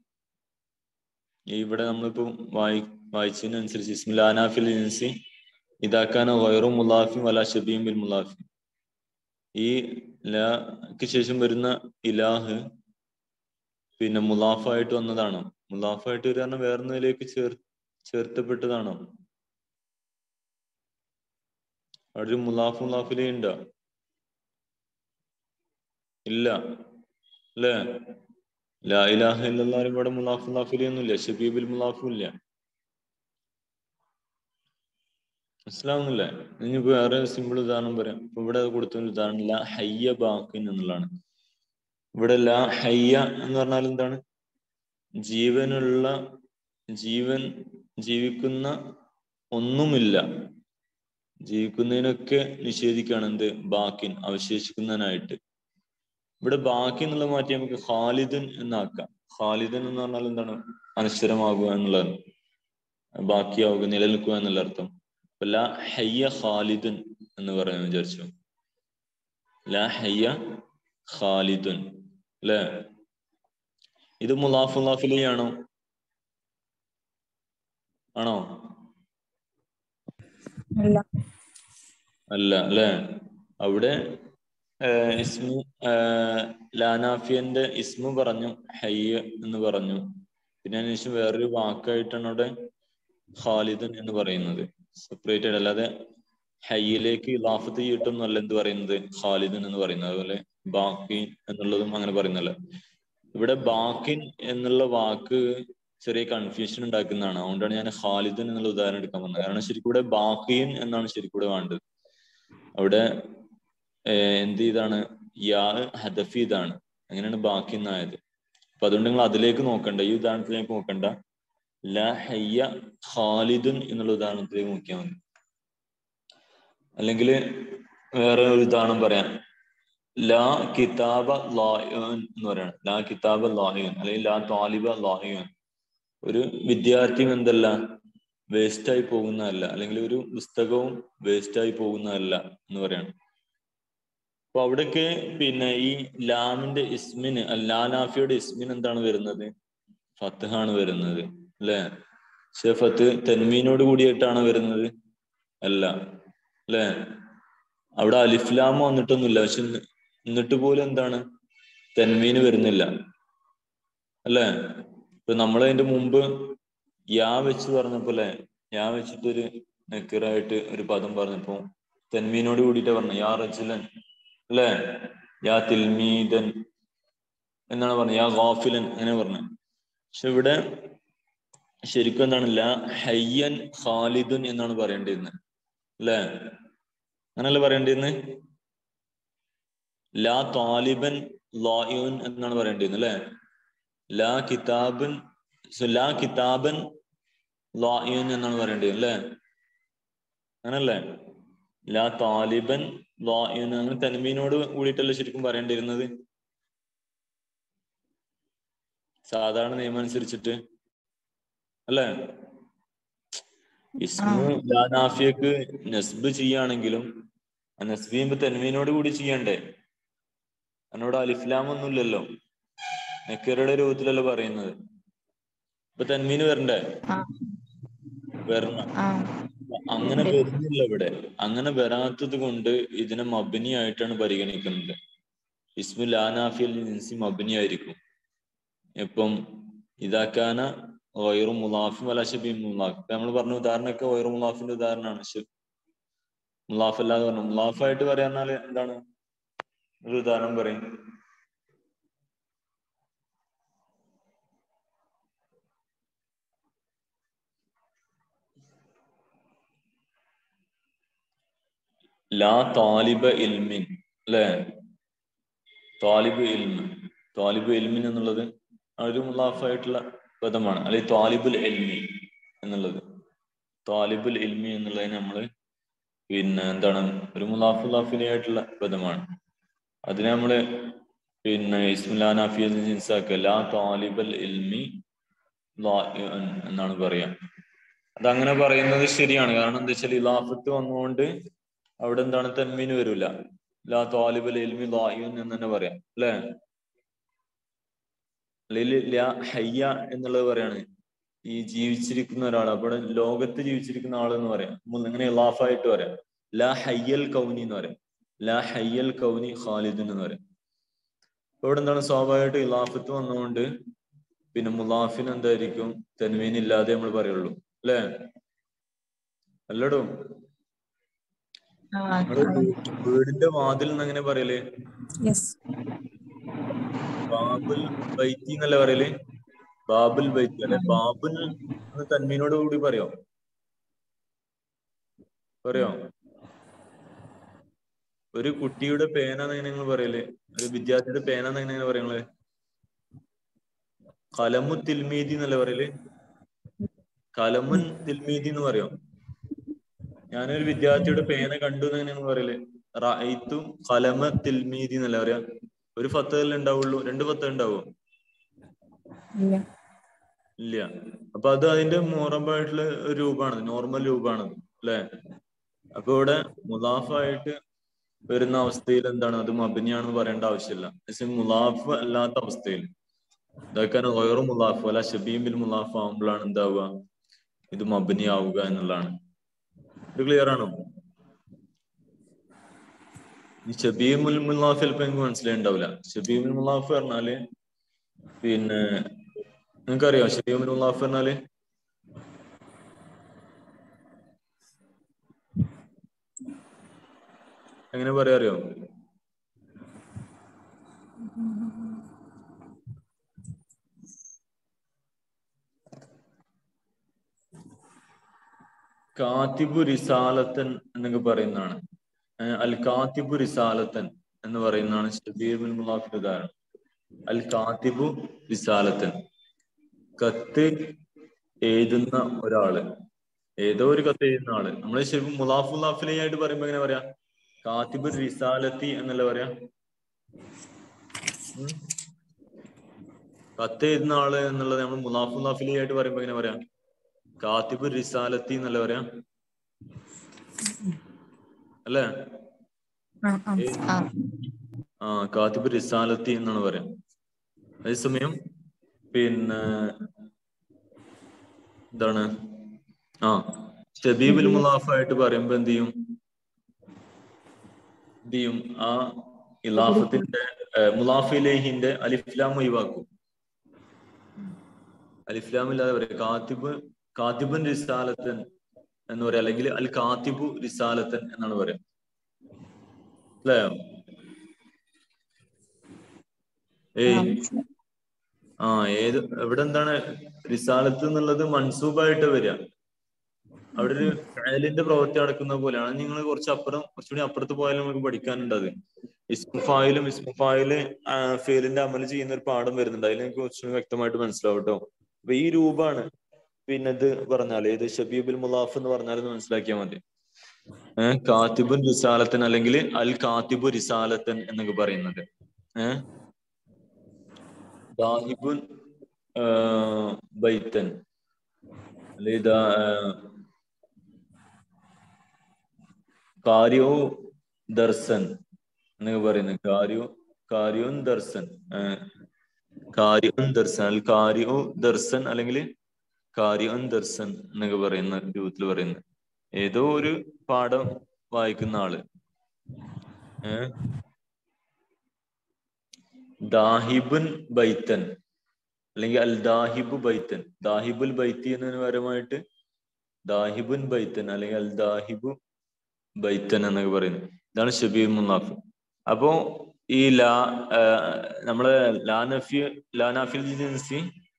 ഇവിടെ നമ്മളിപ്പോ വായി വായിച്ചതിനനുസരിച്ച് ഇസ്മു ലാനാഫിൽ ജിൻസി ഇതാക്കാനോ ഗൈറു മുലാഫിൻ വലാ ഷബീഹുൻ ബിൽ മുലാഫി. ഈ ലാക്ക് ശേഷം വരുന്ന ഇലാഹ് പിന്നെ മുലാഫായിട്ട് വന്നതാണോ? മുലാഫായിട്ട് വരിക പറഞ്ഞാൽ വേറെ നിലയിലേക്ക് ചേർ ചേർത്തപ്പെട്ടതാണോ? അവിടെ ഒരു മുലാഫ് മുലാഫിലേ ഉണ്ടോ? ഇല്ല, അല്ലേ? ലാ ഇലാഹ ഇല്ലല്ലാഹ് ഇവിടെ മുലാഫ് മുലാഫിലി ഒന്നും ഇല്ല, ഷബീബിൽ മുലാഫും ഇല്ല. മനസ്സിലാവുന്നില്ലേ? ഇനി വേറെ സിമ്പിൾ ഉദാഹരണം പറയാം. ഇപ്പൊ ഇവിടെ കൊടുത്ത ഉദാഹരണം ലാ ഹയ്യ ബാക്കിൻ എന്നുള്ളതാണ്. ഇവിടെ ലാ ഹയ്യ എന്ന് പറഞ്ഞാൽ എന്താണ്? ജീവനുള്ള, ജീവൻ ജീവിക്കുന്ന ഒന്നുമില്ല, ജീവിക്കുന്നതിനൊക്കെ നിഷേധിക്കുകയാണ് എന്ത്? ബാക്കിൻ, അവശേഷിക്കുന്നതിനായിട്ട്. ഇവിടെ ബാക്കി എന്നുള്ള മാറ്റി നമുക്ക് ഖാലിദൻ എന്നാക്കാം. ഖാലിദൻ എന്ന് പറഞ്ഞാൽ എന്താണ്? അനശ്വരമാകുക എന്നുള്ളതാണ്. ബാക്കിയാവുക, നിലനിൽക്കുക എന്നുള്ള അർത്ഥം. അപ്പൊ ലാ ഹയ്യ ഖാലിദൻ എന്ന് പറയാൻ വിചാരിച്ചു. ലാ ഹയ്യ ഖാലിദൻ, അല്ലെ? ഇത് മുലാഫ് മുലാഫിലി ആണോ? ആണോ? അല്ല, അല്ല, അല്ലെ? അവിടെ ഇസ്മു ലാനാഫിയന്റെ ഇസ്മു പറഞ്ഞു, ഹയ്യ എന്ന് പറഞ്ഞു. പിന്നെ അതിനുശേഷം വേറൊരു വാക്കായിട്ടാണ് അവിടെ ഖാലിദൻ എന്ന് പറയുന്നത്, സെപ്പറേറ്റ് ആയിട്ട്. അല്ലാതെ ഹയ്യിലേക്ക് ഇലാഫത്ത് ചെയ്തിട്ടൊന്നും അല്ല എന്ത് പറയുന്നത്? ഖാലിദൻ എന്ന് പറയുന്നത്. അതുപോലെ ബാക്കിൻ എന്നുള്ളതും അങ്ങനെ പറയുന്നല്ല. ഇവിടെ ബാക്കിൻ എന്നുള്ള വാക്ക് ചെറിയ കൺഫ്യൂഷൻ ഉണ്ടാക്കുന്നതാണ്. അതുകൊണ്ടാണ് ഞാൻ ഖാലിദൻ എന്നുള്ള ഉദാഹരണം എടുക്കാൻ വന്നത്. കാരണം ശരിക്കും ഇവിടെ ബാക്കിൻ എന്നാണ് ശരിക്കും ഇവിടെ വേണ്ടത്. അവിടെ എന്ത് ഇതാണ്? യാ ഹദഫി ഇതാണ്, അങ്ങനെയാണ് ബാക്കി എന്നായത്. അപ്പൊ അതുകൊണ്ട് നിങ്ങൾ അതിലേക്ക് നോക്കണ്ട, ഈ ഉദാഹരണത്തിലേക്ക് നോക്കണ്ട. ലാ ഹയ്യ ഖാലിദുൻ എന്നുള്ള ഉദാഹരണത്തിലേക്ക് നോക്കിയാൽ മതി. അല്ലെങ്കിൽ വേറെ ഒരു ഉദാഹരണം പറയാം. ലാ കിതാബ ലാഹിൻ എന്ന് പറയണം. ലാ കിതാബ ലാഹിൻ അല്ലെങ്കിൽ ലാ താലിബ ലാഹിൻ. ഒരു വിദ്യാർത്ഥി എന്തല്ല? വേസ്റ്റ് ആയി പോകുന്നതല്ല, അല്ലെങ്കിൽ ഒരു പുസ്തകവും വേസ്റ്റ് ആയി പോകുന്നതല്ല എന്ന് പറയണം. അപ്പൊ അവിടേക്ക് പിന്നെ ഈ ലാമിന്റെ ഇസ്മിന്, ലാനാഫിയുടെ ഇസ്മിന് എന്താണ് വരുന്നത്? ഫത്ഹാണ് വരുന്നത്, അല്ലെ? പക്ഷെ ഫത്ത് തൻവീനോട് കൂടിയിട്ടാണ് വരുന്നത്? അല്ല, അല്ലെ? അവിടെ അലിഫ്ലാമ വന്നിട്ടൊന്നുമില്ല, പക്ഷെ എന്നിട്ട് പോലും എന്താണ്? തൻവീന് വരുന്നില്ല, അല്ലെ? ഇപ്പൊ നമ്മൾ അതിന്റെ മുമ്പ് യാ വെച്ച് പറഞ്ഞപ്പോലെ, യാ വെച്ചിട്ടൊരു നക്കീറായിട്ട് ഒരു പദം പറഞ്ഞപ്പോ തൻവീനോട് കൂടിയിട്ടാ പറഞ്ഞത്, യാ റജുലൻ, അല്ലെ? യാ തിൽമീദൻ എന്നാണ് പറഞ്ഞത്, യാ ഗാഫിലൻ അങ്ങനെ പറഞ്ഞത്. പക്ഷെ ഇവിടെ ശരിക്കും എന്താണ്? ലാ ഹയ്യൻ ഖാലിദുൻ എന്നാണ് പറയേണ്ടിയിരുന്നത്, അല്ലെ? അങ്ങനല്ലേ പറയേണ്ടിയിരുന്നത്? ലാ താലിബൻ ലായിൻ എന്നാണ് പറയേണ്ടിയിരുന്നത്, അല്ലെ? ലാ കിതാബൻ ലാ കിതാബൻ ലായിൻ എന്നാണ് പറയേണ്ടിയിരുന്നത്, അല്ലെ? അങ്ങനല്ലേ? ലാ താലിബൻ ളായിൻ അങ്ങനെ തൻവീനോട് കൂടിയിട്ടല്ലേ ശരിക്കും പറയേണ്ടിയിരുന്നത് സാധാരണ നിയമം അനുസരിച്ചിട്ട് അല്ലേ? ഇസ്മു ലാ നാഫിയക്ക് നസ്ബ് ചെയ്യാണെങ്കിലും ആ നസ്ബ് ചെയ്യുമ്പോ തൻവീനോട് കൂടി ചെയ്യണ്ടേ? എന്നോട് അലിഫ്ലാമൊന്നുമില്ലല്ലോ, നക്കീറയുടെ രൂപത്തിലല്ലോ പറയുന്നത്. ഇപ്പൊ തൻവീന് വരണ്ടേ? വരണം. അങ്ങനെ വരുന്നില്ല ഇവിടെ. അങ്ങനെ വരാത്തത് കൊണ്ട് ഇതിനെ മബ്നി ആയിട്ടാണ് പരിഗണിക്കുന്നത്. ഇസ്മു ലാ നാഫിയൽ ജിൻസി മബ്നി ആയിരിക്കും. ഇപ്പം ഇതാക്കാന ഗൈറു മുളാഫിൻ വലാ ശബീഹ മുളാഫ്. നമ്മൾ പറഞ്ഞ ഉദാഹരണമൊക്കെ ഗൈറു മുളാഫിന്റെ ഉദാഹരണമാണ്. മുളാഫ് അല്ലാതെ പറഞ്ഞു. മുളാഫായിട്ട് പറയാന്നാല് എന്താണ്? ഒരു ഉദാഹരണം പറയും. ലാ താലിബ ഇൽമിൻ അല്ലെ? താലിബ് ഇൽമ്, താലിബ് ഇൽമിൻ എന്നുള്ളത് ഒരു മുളാഫായിട്ടുള്ള പദമാണ്. അല്ലെ താലിബുൽ ഇൽമി എന്നുള്ളത്, താലിബുൽ ഇൽമി എന്നുള്ളതിന് നമ്മള് പിന്നെ എന്താണ് ഒരു മുളാഫ് മുളാഫിനെ ആയിട്ടുള്ള പദമാണ്. അതിനെ നമ്മള് പിന്നെ ഇസ്മു ലാ നാഫിയ ജിൻസാക്ക ലാ താലിബൽ ഇൽമി എന്നാണ് പറയാ. അതങ്ങനെ പറയുന്നത് ശരിയാണ്. കാരണം എന്താ വെച്ചാൽ ഇലാഫത്ത് വന്നുകൊണ്ട് അവിടെ എന്താണ് തൻവീന് വരൂല. ലാ താലിബൽ ഇൽമി ളായിൻ എന്ന് തന്നെ പറയാം അല്ലെ? അല്ലെങ്കിൽ ലാ ഹയ്യ എന്നുള്ളത് പറയാണ് ഈ ജീവിച്ചിരിക്കുന്ന ഒരാൾ, അവിടെ ലോകത്ത് ജീവിച്ചിരിക്കുന്ന ആൾ എന്ന് പറയാം. ഇങ്ങനെ ഇലാഫായിട്ട് പറയാം. ലാ ഹയ്യൽ കൗനി എന്ന് പറയാം. ലാ ഹയ്യൽ കൗനി ഖാലിദുൻ എന്ന് പറയാം. ഇവിടെ എന്താണ് സ്വാഭാവികമായിട്ട് ഇലാഫത്ത് വന്നുകൊണ്ട് പിന്നെ മുളാഫിന് എന്തായിരിക്കും തൻവീൻ ഇല്ലാതെ നമ്മൾ പറയുള്ളൂ അല്ലേ? അല്ലടോ, വീടിന്റെ വാതിൽ എന്ന് എങ്ങനെ പറയല്? ബാബുൽ ബൈത്തി എന്നല്ലേ പറയല്? ബാബുൽ ബൈത്തി അല്ലെ? ബാബുൽ എന്ന് തൻവീനോട് കൂടി പറയോ? പറയോ? ഒരു കുട്ടിയുടെ പേന എന്നെങ്ങനെ നിങ്ങൾ പറയല്? ഒരു വിദ്യാർത്ഥിയുടെ പേന എന്നെങ്ങനെ പറയുന്നത്? കലമു തിൽമീദി എന്നല്ലേ പറയല്? കലമുൻ തിൽമീദി എന്ന് പറയോ? ഞാനൊരു വിദ്യാർത്ഥിയുടെ പേന കണ്ടു എന്ന് എങ്ങനെയാണ് പറയല്? റഅയ്തു കലമ തിൽമീദി എന്നല്ലേ പറയാ? ഒരു ഫത്തല്ലേ ഉണ്ടാവുള്ളൂ? രണ്ട് ഫത്ത ഉണ്ടാവോ? ഇല്ല. അപ്പൊ അത് അതിന്റെ മുറബായിട്ടുള്ള ഒരു രൂപമാണ്, നോർമൽ രൂപമാണത് അല്ലെ? അപ്പൊ ഇവിടെ മുലാഫായിട്ട് വരുന്ന അവസ്ഥയിൽ എന്താണ് അത് മബ്നിയാണെന്ന് പറയേണ്ട ആവശ്യമില്ല. പക്ഷെ മുലാഫ് അല്ലാത്ത അവസ്ഥയിൽ ഇതൊക്കെ ഗൈറു മുലാഫ് അല്ല ശബീഹ് ബിൽ മുലാഫ് ആകുമ്പോഴാണ് എന്താവുക ഇത് മബ്നി ആവുക എന്നുള്ളതാണ്. ഇത് ക്ലിയർ ആണോ? ഈ ശബീഹ് ബിൽ മുലാഫ് ചിലപ്പോ എനിക്ക് മനസ്സിലായി ഉണ്ടാവില്ല. ശബീഹ് ബിൽ മുലാഫ് പറഞ്ഞാല് പിന്നെ നിങ്ങൾക്കറിയോ ശബീഹ് ബിൽ മുലാഫ് പറഞ്ഞാല്? എങ്ങനെ പറയാ അറിയോ? കാത്തിബു റിസാലത്തൻ എന്നൊക്കെ പറയുന്നതാണ്. അൽ കാത്തിബു റിസാലത്തൻ എന്ന് പറയുന്നതാണ് ശബീഹ് ബിൽ മുലാഫിന്റെ ഉദാഹരണം. അൽ കാത്തിബു റിസാലത്തൻ, കത്ത് എഴുതുന്ന ഒരാള്, ഏതോ ഒരു കത്ത് എഴുതുന്ന ആള്. നമ്മള് ശരിക്കും മുലാഫ് മുലാഫിലായിട്ട് പറയുമ്പോ എങ്ങനെ പറയാ? കാത്തിബ് റിസാലത്തി എന്നല്ല പറയാ? കത്ത് എഴുതുന്ന ആള് എന്നുള്ളത് നമ്മൾ മുലാഫ് മുലാഫിലായിട്ട് പറയുമ്പോ എങ്ങനെ പറയാ? കാത്തിബ് റിസാലത്തി എന്നല്ല പറയാ അല്ലേ? ആ കാത്തിബ് റിസാലത്തി എന്നാണ് പറയാ. അതേസമയം പിന്നെ എന്താണ് ആ ശബീഹ് ബിൽ മുലാഫ് ആയിട്ട് പറയുമ്പോ എന്ത് ചെയ്യും? എന്ത് ചെയ്യും? ആ ഇലാഫത്തിന്റെ മുലാഫിലേഹിന്റെ അലിഫ്ലാം ഒഴിവാക്കും. അലിഫ്ലാം ഇല്ലാതെ പറയാം കാത്തിബ് കാത്തിബുൻ റിസാലത്തൻ എന്ന് പറയാം, അല്ലെങ്കിൽ അൽ കാത്തിബു റിസാലത്തൻ എന്നാണ് പറയാം. അല്ലയോ? ഏയ് ആ ഏത് എവിടെ എന്താണ് റിസാലത്ത് എന്നുള്ളത് മൻസൂബായിട്ട് വരിക. അവിടെ ഒരു ഫഅലിന്റെ പ്രവൃത്തി നടക്കുന്ന പോലെയാണ്. നിങ്ങൾ കുറച്ച് അപ്പുറം കുറച്ചുകൂടി അപ്പുറത്ത് പോയാലും നമുക്ക് പഠിക്കാനുണ്ട്. അത് ഇസ്മുഫായിലും ഇസ്മുഫായില് ഫേലിന്റെ അമല് ചെയ്യുന്ന ഒരു പാഠം വരുന്നുണ്ട്. അതിൽ എനിക്ക് കുറച്ചുകൂടി വ്യക്തമായിട്ട് മനസ്സിലാവും കേട്ടോ. അപ്പൊ ഈ രൂപമാണ് പിന്നെ ഇത് പറഞ്ഞാല് ഇത് ശബീഹ് ബിൽ മുലാഫ് എന്ന് പറഞ്ഞാൽ മനസ്സിലാക്കിയാൽ മതി. ഏഹ് കാത്തിബുൻ റിസാലത്തൻ അല്ലെങ്കിൽ അൽ കാത്തിബു റിസാലത്തൻ എന്നൊക്കെ പറയുന്നത്. ഏഹ് ദാഹിബുൻ ബൈത്തൻ അല്ലെങ്കിൽ കാരിയോ ദർസൻ എന്നൊക്കെ പറയുന്നത്. കാരിയോ കാരിയോൻ ദർസൻ കാരിയോൻ ദർസൻ അൽ കാരിയോ ദർസൻ അല്ലെങ്കിൽ കാരിയോൻ ദർസൻ എന്നൊക്കെ പറയുന്ന രൂപത്തിൽ പറയുന്നത്. ഏതോ ഒരു പാഠം വായിക്കുന്ന ആള്. ഏഹ് ദാഹിബുൻ ബൈത്തൻ അല്ലെങ്കിൽ അൽ ദാഹിബു ബൈത്തൻ. ദാഹിബുൽ ബൈത്തി എന്നതിന് പരമായിട്ട് ദാഹിബുൻ ബൈത്തൻ അല്ലെങ്കിൽ അൽ ദാഹിബു ബൈത്തൻ എന്നൊക്കെ പറയുന്നത്. ഇതാണ് ഷബീഹ് മുനാഫ്. അപ്പോ ഈ ലാ നമ്മളെ ലാനഫി ലാനാഫിൽ ജിൻസി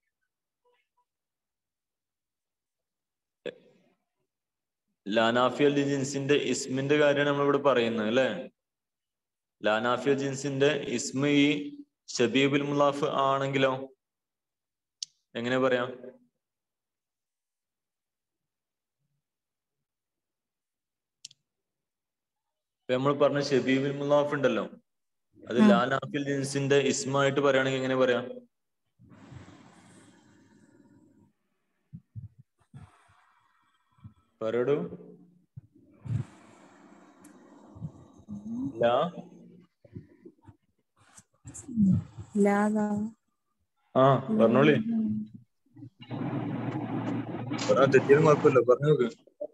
ലാനാഫിയൽ ജിൻസിന്റെ ഇസ്മിന്റെ കാര്യമാണ് നമ്മളിവിടെ പറയുന്നത് അല്ലെ. ലാനാഫിയൽ ജിൻസിന്റെ ഇസ്മ ഈ ഷബീബുൽ മുലാഫ് ആണെങ്കിലോ എങ്ങനെ പറയാം? ഇപ്പൊ നമ്മൾ പറഞ്ഞ ഷബീബുൽ മുലാഫ് ഉണ്ടല്ലോ, അത് ലാനാഫിൽ ജിൻസിന്റെ ഇസ്മായിട്ട് പറയുകയാണെങ്കിൽ എങ്ങനെ പറയാം? പറയടൂ. ലാ ആ പറഞ്ഞോളി. പറഞ്ഞ തെറ്റിയാലും കുഴപ്പമില്ല, പറഞ്ഞു നോക്ക്.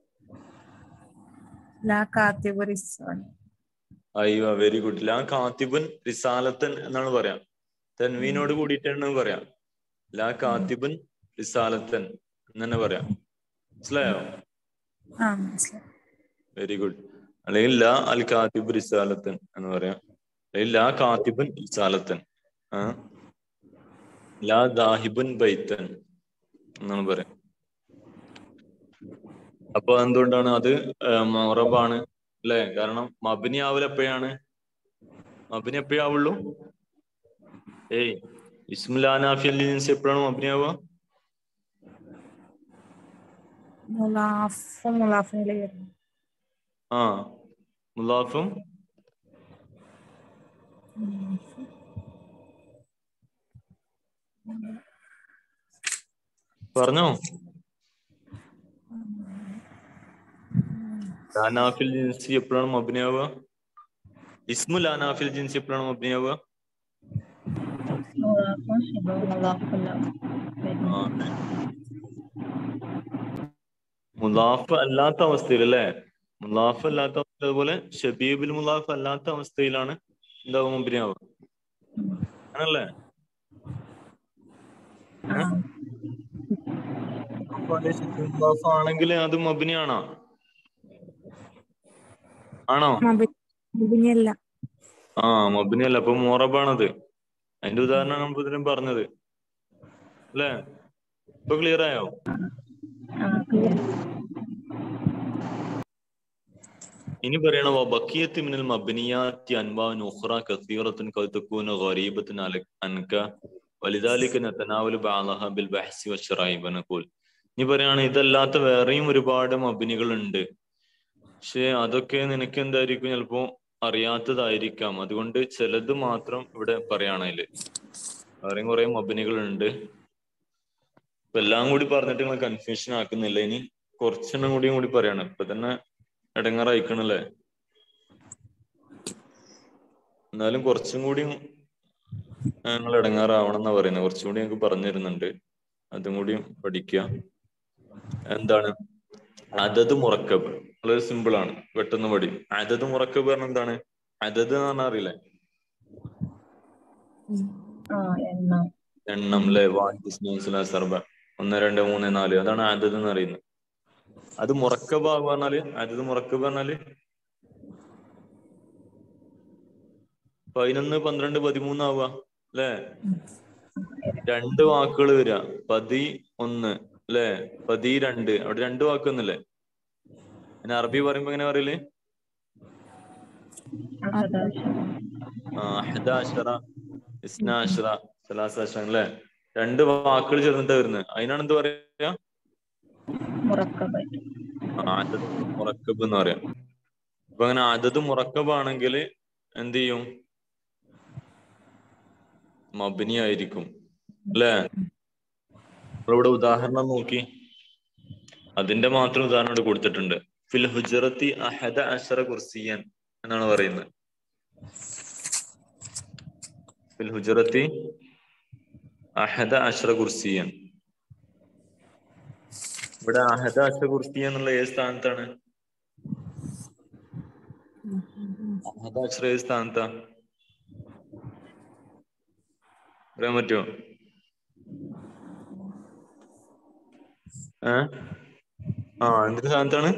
അയ്യോ വെരി ഗുഡ്. ലാ കാത്തിബുൻ റിസാലത്തൻ എന്നാണ് പറയാം. തൻവീനോട് കൂടിയിട്ടാണ് പറയാം. ലാ കാത്തിബുൻ റിസാലത്തൻ എന്ന് തന്നെ പറയാം. മനസ്സിലായോ? Very good. അല്ലെങ്കിൽ ലാ അൽ കാത്തിബ് റിസാലത്തൻ എന്ന് പറയാം. അല്ലെങ്കിൽ ലാ കാത്തിബുൻ റിസാലത്തൻ, ആ ലാ ദാഹിബുൻ ബൈത്തൻ എന്നാണ് പറയാം. അപ്പൊ എന്തുകൊണ്ടാണ് അത് മൊറബാണ് അല്ലെ? കാരണം മബിനി ആവൽ എപ്പോഴാണ്? മബിനി എപ്പോഴാവുള്ളൂ? ഏയ് ഇസ്മു ലാനാഫിയൽ ജിൻസ് എപ്പോഴാണ് മബിനി ആവുക? ആ മുലാഫും പറഞ്ഞോ. ലാനാഫിൽ ജിൻസി എപ്പോഴാണ് മബിനി ആവുക? ഇസ്മു ലാനാഫിൽ ജിൻസി എപ്പോഴാണ് മബിനി ആവുക? മുലാഫ് അല്ലാത്ത അവസ്ഥയിൽ അല്ലെ? മുലാഫ് അല്ലാത്ത അവസ്ഥ, അതുപോലെ ഷബീബുൽ മുലാഫ് അല്ലാത്ത അവസ്ഥയിലാണ് എന്താവും മബിനി ആവുക, ആണല്ലേ? ആണെങ്കിൽ അത് മബിനി ആണോ? ആണോ? ആ മബിനി അല്ല, അപ്പൊ മൊറബാണത്. അതിന്റെ ഉദാഹരണമാണ് നമ്മൾ ഇതിനും പറഞ്ഞത് അല്ലേ? ഇപ്പൊ ക്ലിയർ ആയോ? ഇനി പറയണ ബഖിയത്ത് മിനൽ മബ്നിയാത്തി അൻവാഉൻ ഉഖ്റ കസീറത്തുൻ ഖദ് തകൂന ഗരീബത്തുൻ അൻക വലിദാലിക നതനാവലു ബഅദഹ ബിൽ ബഹ്സി വശറാഇ വനഖൂൽ. ഇനി പറയാണ് ഇതല്ലാത്ത വേറെയും ഒരുപാട് മബ്നികൾ ഉണ്ട്, പക്ഷെ അതൊക്കെ നിനക്ക് എന്തായിരിക്കും ചിലപ്പോ അറിയാത്തതായിരിക്കാം. അതുകൊണ്ട് ചിലത് മാത്രം ഇവിടെ പറയുകയാണെങ്കിൽ വേറെയും കുറെ മബ്നികൾ ഉണ്ട്. ഇപ്പൊ എല്ലാം കൂടി പറഞ്ഞിട്ട് നിങ്ങൾ കൺഫ്യൂഷൻ ആക്കുന്നില്ല. ഇനി കുറച്ചെണ്ണം കൂടിയും കൂടി പറയണം. ഇപ്പൊ തന്നെ ഇടങ്ങാറായിക്കണല്ലേ? എന്നാലും കുറച്ചും കൂടി ഞങ്ങൾ ഇടങ്ങാറാവണം എന്നാ പറയുന്നത്. കുറച്ചും കൂടി ഞങ്ങൾക്ക് പറഞ്ഞു തരുന്നുണ്ട്, അതും കൂടി പഠിക്കുക. എന്താണ് അതത് മുറക്കബ്? വളരെ സിമ്പിൾ ആണ്, പെട്ടെന്ന് പഠി. അതത് മുറക്കബ് പറഞ്ഞ എന്താണ്? അതത് എന്ന് പറഞ്ഞാൽ അറിയില്ലേ? എണ്ണം അല്ലെ? ഒന്ന് രണ്ട് മൂന്ന് നാല്, അതാണ് അതത് എന്ന് പറയുന്നത്. അത് മുറക്കബ് പറഞ്ഞാല്, അതത് മുറക്കബ് പറഞ്ഞാല് പതിനൊന്ന് പന്ത്രണ്ട് പതിമൂന്ന് ആവുക അല്ലെ? രണ്ട് വാക്കുകൾ വരിക, പതി ഒന്ന് അല്ലെ, പതി രണ്ട്, അവിടെ രണ്ട് വാക്കൊന്നല്ലേ? പിന്നെ അറബി പറയുമ്പോ എങ്ങനെ പറയല്? ആ അഹദാശറ, ഇസ്നാശറ, സലാസാശറ അല്ലെ? രണ്ട് വാക്കുകൾ ചേർന്നിട്ടാ വരുന്നത്. അതിനാണ് എന്ത് പറയാ? അതത് മുറക്കബ് എന്ന് പറയാം. അപ്പൊ അങ്ങനെ അതത് മുറക്കബ് ആണെങ്കിൽ എന്ത് ചെയ്യും? മബ്നി ആയിരിക്കും അല്ലേ? നമ്മളിവിടെ ഉദാഹരണം നോക്കി, അതിന്റെ മാത്രം ഉദാഹരണം ഇവിടെ കൊടുത്തിട്ടുണ്ട്. ഫിൽ ഹുജറത്തി അഹദ അശറ കുർസിയൻ എന്നാണ് പറയുന്നത്. ഫിൽ ഹുജറത്തി അഹദ അശറ കുർസിയൻ. ഇവിടെ അഹദ അശറ കുർസിയൻ എന്നുള്ള ഏത് സ്ഥാനത്താണ്? അഹദ അശറ ഏത് സ്ഥാനത്താ പറയാൻ പറ്റുമോ? ഏ ആ എന്തിന്റെ സ്ഥാനത്താണ്?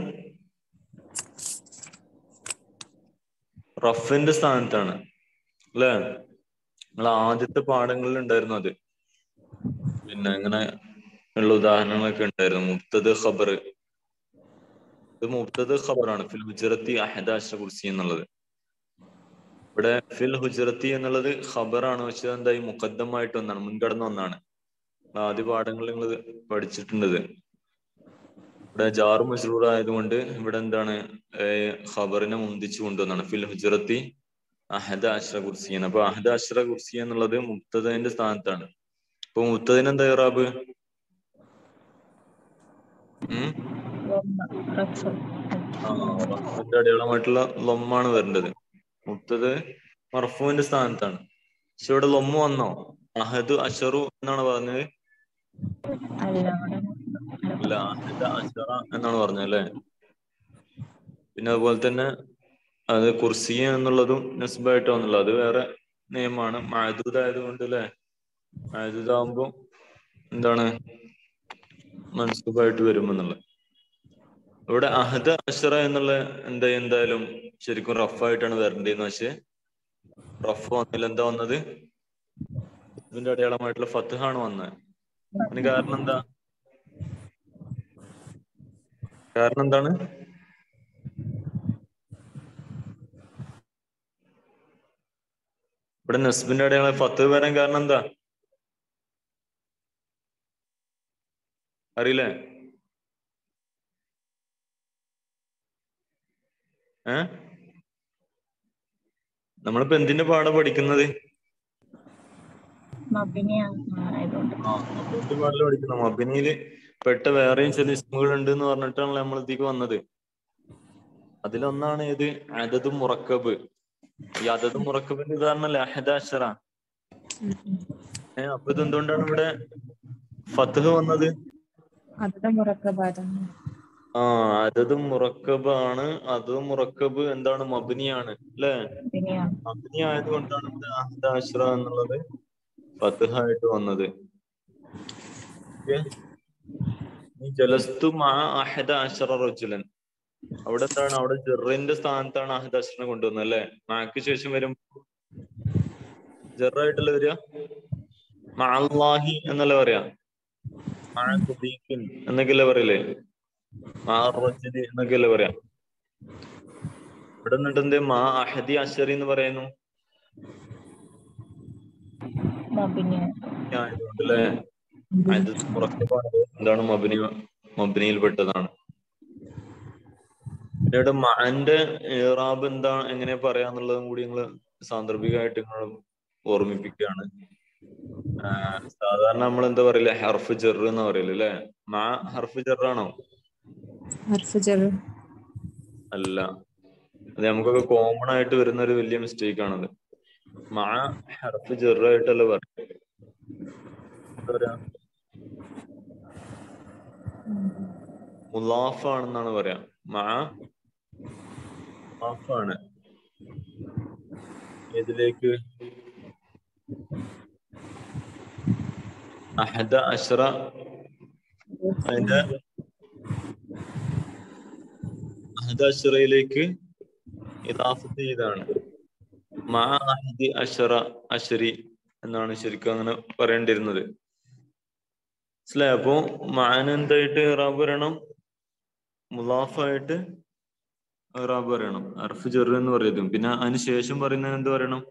റഫിന്റെ സ്ഥാനത്താണ് അല്ലേ? നിങ്ങൾ ആദ്യത്തെ പാഠങ്ങളിൽ ഉണ്ടായിരുന്നു അത്. പിന്നെ ഇങ്ങനെ ഉള്ള ഉദാഹരണങ്ങളൊക്കെ ഉണ്ടായിരുന്നു. മുബ്തദ ഖബർ, ഇത് മുബ്തദ ഖബറാണ്. ഫിൽ ഹുജറത്തി അഹദ അശറ കുർസി എന്നുള്ളത്. ഇവിടെ ഫിൽ ഹുജറത്തി എന്നുള്ളത് ഖബറാണ്, പക്ഷെ എന്തായി മുഖദ്ദമായിട്ട് ഒന്നാണ്, മുൻകടന്ന ഒന്നാണ്. ആദ്യ പാഠങ്ങളിൽ നിങ്ങൾ പഠിച്ചിട്ടുണ്ടത്. ഇവിടെ ജാറു മജ്റൂർ ആയതുകൊണ്ട് ഇവിടെ എന്താണ് ഖബറിനെ മുന്തിച്ചു കൊണ്ടുവന്നാണ്. ഫിൽ ഹുജറത്തി അഹദ അശ്ര കുർസിയൻ. അപ്പൊ അഹദ അശ്ര കുർസി എന്നുള്ളത് മുബ്തദന്റെ സ്ഥാനത്താണ്. അപ്പൊ മുബ്തദിന് എന്താ ഇറാബ്? ഉം ആ റഫിന്റെ അടയാളമായിട്ടുള്ള ലൊമ്മാണ് വരേണ്ടത്. മുബ്തദ് മർഫൂവിന്റെ സ്ഥാനത്താണ്. പക്ഷെ ഇവിടെ ലൊമ്മ വന്നോ? അഹദു അഷറു എന്നാണ് പറഞ്ഞത്? അല്ല, അഹദ അഷറ എന്നാണ് പറഞ്ഞത് അല്ലേ? പിന്നെ അതുപോലെ തന്നെ അത് കുർസിയ എന്നുള്ളതും നസ്ബായിട്ട് വന്നുള്ളത്, അത് വേറെ നിയമമാണ്. മഅദൂദ് ആയതുകൊണ്ട് അല്ലേ, മഅദൂദ് ആകുമ്പോ എന്താണ് മൻസൂബായിട്ട് വരുമെന്നുള്ളത്. ഇവിടെ അഹദ അഷറ എന്നുള്ള എന്താ എന്തായാലും ശരിക്കും റഫായിട്ടാണ് വരേണ്ടതെന്ന്. പക്ഷെ റഫ് വന്നില്ല. എന്താ വന്നത്? ഇതിന്റെ അടയാളമായിട്ടുള്ള ഫത്ഹാണ് വന്നത്. അതിന് കാരണം എന്താ? കാരണം എന്താണ്? ഇവിടെ നസ്ബിന്റെ അടയാളം ഫത്ത് വരാൻ കാരണം എന്താ അറിയില്ലേ? ഏ നമ്മളിപ്പോ എന്തിന്റെ പാഠം പഠിക്കുന്നത്? ആ മബിനിന്റെ പാഠം പഠിക്കണം. മബിനിയില് പെട്ട വേറെയും ചില ഇസ്മുകൾ ഉണ്ട് എന്ന് പറഞ്ഞിട്ടാണല്ലോ നമ്മൾ ഇതിലേക്ക് വന്നത്. അതിലൊന്നാണ് ഏത്? അദദ് മുറക്കബ്. ഈ അദദ് മുറക്കബിന്റെ ഉദാഹരണല്ലേ അഹദ അശറ. ഏഹ് അപ്പൊ ഇത് എന്തുകൊണ്ടാണ് ഇവിടെ ഫത്ഹ് വന്നത്? ആ അദദ് മുറക്കബാണ്. അത് മുറക്കബ് എന്താണ്? മബ്നിയാണ് അല്ലേ? മബ്നി ആയതുകൊണ്ടാണ് ഇവിടെ അഹദ അശറ എന്നുള്ളത് ഫത്ഹ് ആയിട്ട് വന്നത്. ജലസ്തു മഅ അഹദ അശറ റജുലൻ. അവിടെ എന്താണ്? അവിടെ ജെറിന്റെ സ്ഥാനത്താണ് അഹദ അശറിനെ കൊണ്ടുവന്നത് അല്ലേ? മാക്ക് ശേഷം വരും ജെറായിട്ടല്ലേ വരിക? മഅല്ലാഹി എന്നല്ലേ പറയാ? മഅ സുദീഖിൻ എന്നൊക്കെയല്ലേ പറയല്ലേ? മഅ റജുലി എന്നൊക്കെയല്ലേ പറയാ? ഇവിടെ നിന്നിട്ട് എന്ത് മാ അഹദി അശറി എന്ന് പറയുന്നു? ആയതുകൊണ്ടല്ലേ എന്താണ് മബിനി മബിനിയിൽ പെട്ടതാണ്. പിന്നീട് മഅന്റെ ഇറാബ് എന്താ എങ്ങനെ പറയാന്നുള്ളതും കൂടി നിങ്ങൾ സാന്ദർഭികമായിട്ട് നിങ്ങൾ ഓർമ്മിപ്പിക്കുകയാണ്. സാധാരണ നമ്മൾ എന്താ പറയില്ലേ, ഹർഫ് ജർ എന്ന് പറയില്ല അല്ലെ? മാ ഹർഫ് ജറാണോ? അല്ല, അത് നമുക്കൊക്കെ കോമൺ ആയിട്ട് വരുന്ന ഒരു വലിയ മിസ്റ്റേക്ക് ആണത്. മാ ഹർഫ് ജറായിട്ടല്ല പറയുക. എന്താ പറയാ? മുലാഫ് ആണെന്നാണ് പറയാ. മാ മുലാഫാണ്. ഏതിലേക്ക്? അഹദ അശ്ര അതിന്റെ അഹദ അശ്രയിലേക്ക് ഇദാഫത്ത് ചെയ്താണ്. മാ അഹദി അശ്ര അശ്രി എന്നാണ് ശരിക്കും അങ്ങനെ പറയേണ്ടിരുന്നത്. മനസ്സിലായോ? അപ്പൊ മാന എന്തായിട്ട് ഇറാബ് പറയണം? മുലാഫായിട്ട് ഇറാബ് പറയണം. അർഫ് ജർ എന്ന് പറയുന്നത്. പിന്നെ അതിന് ശേഷം പറയുന്നതിന് എന്ത് പറയണം?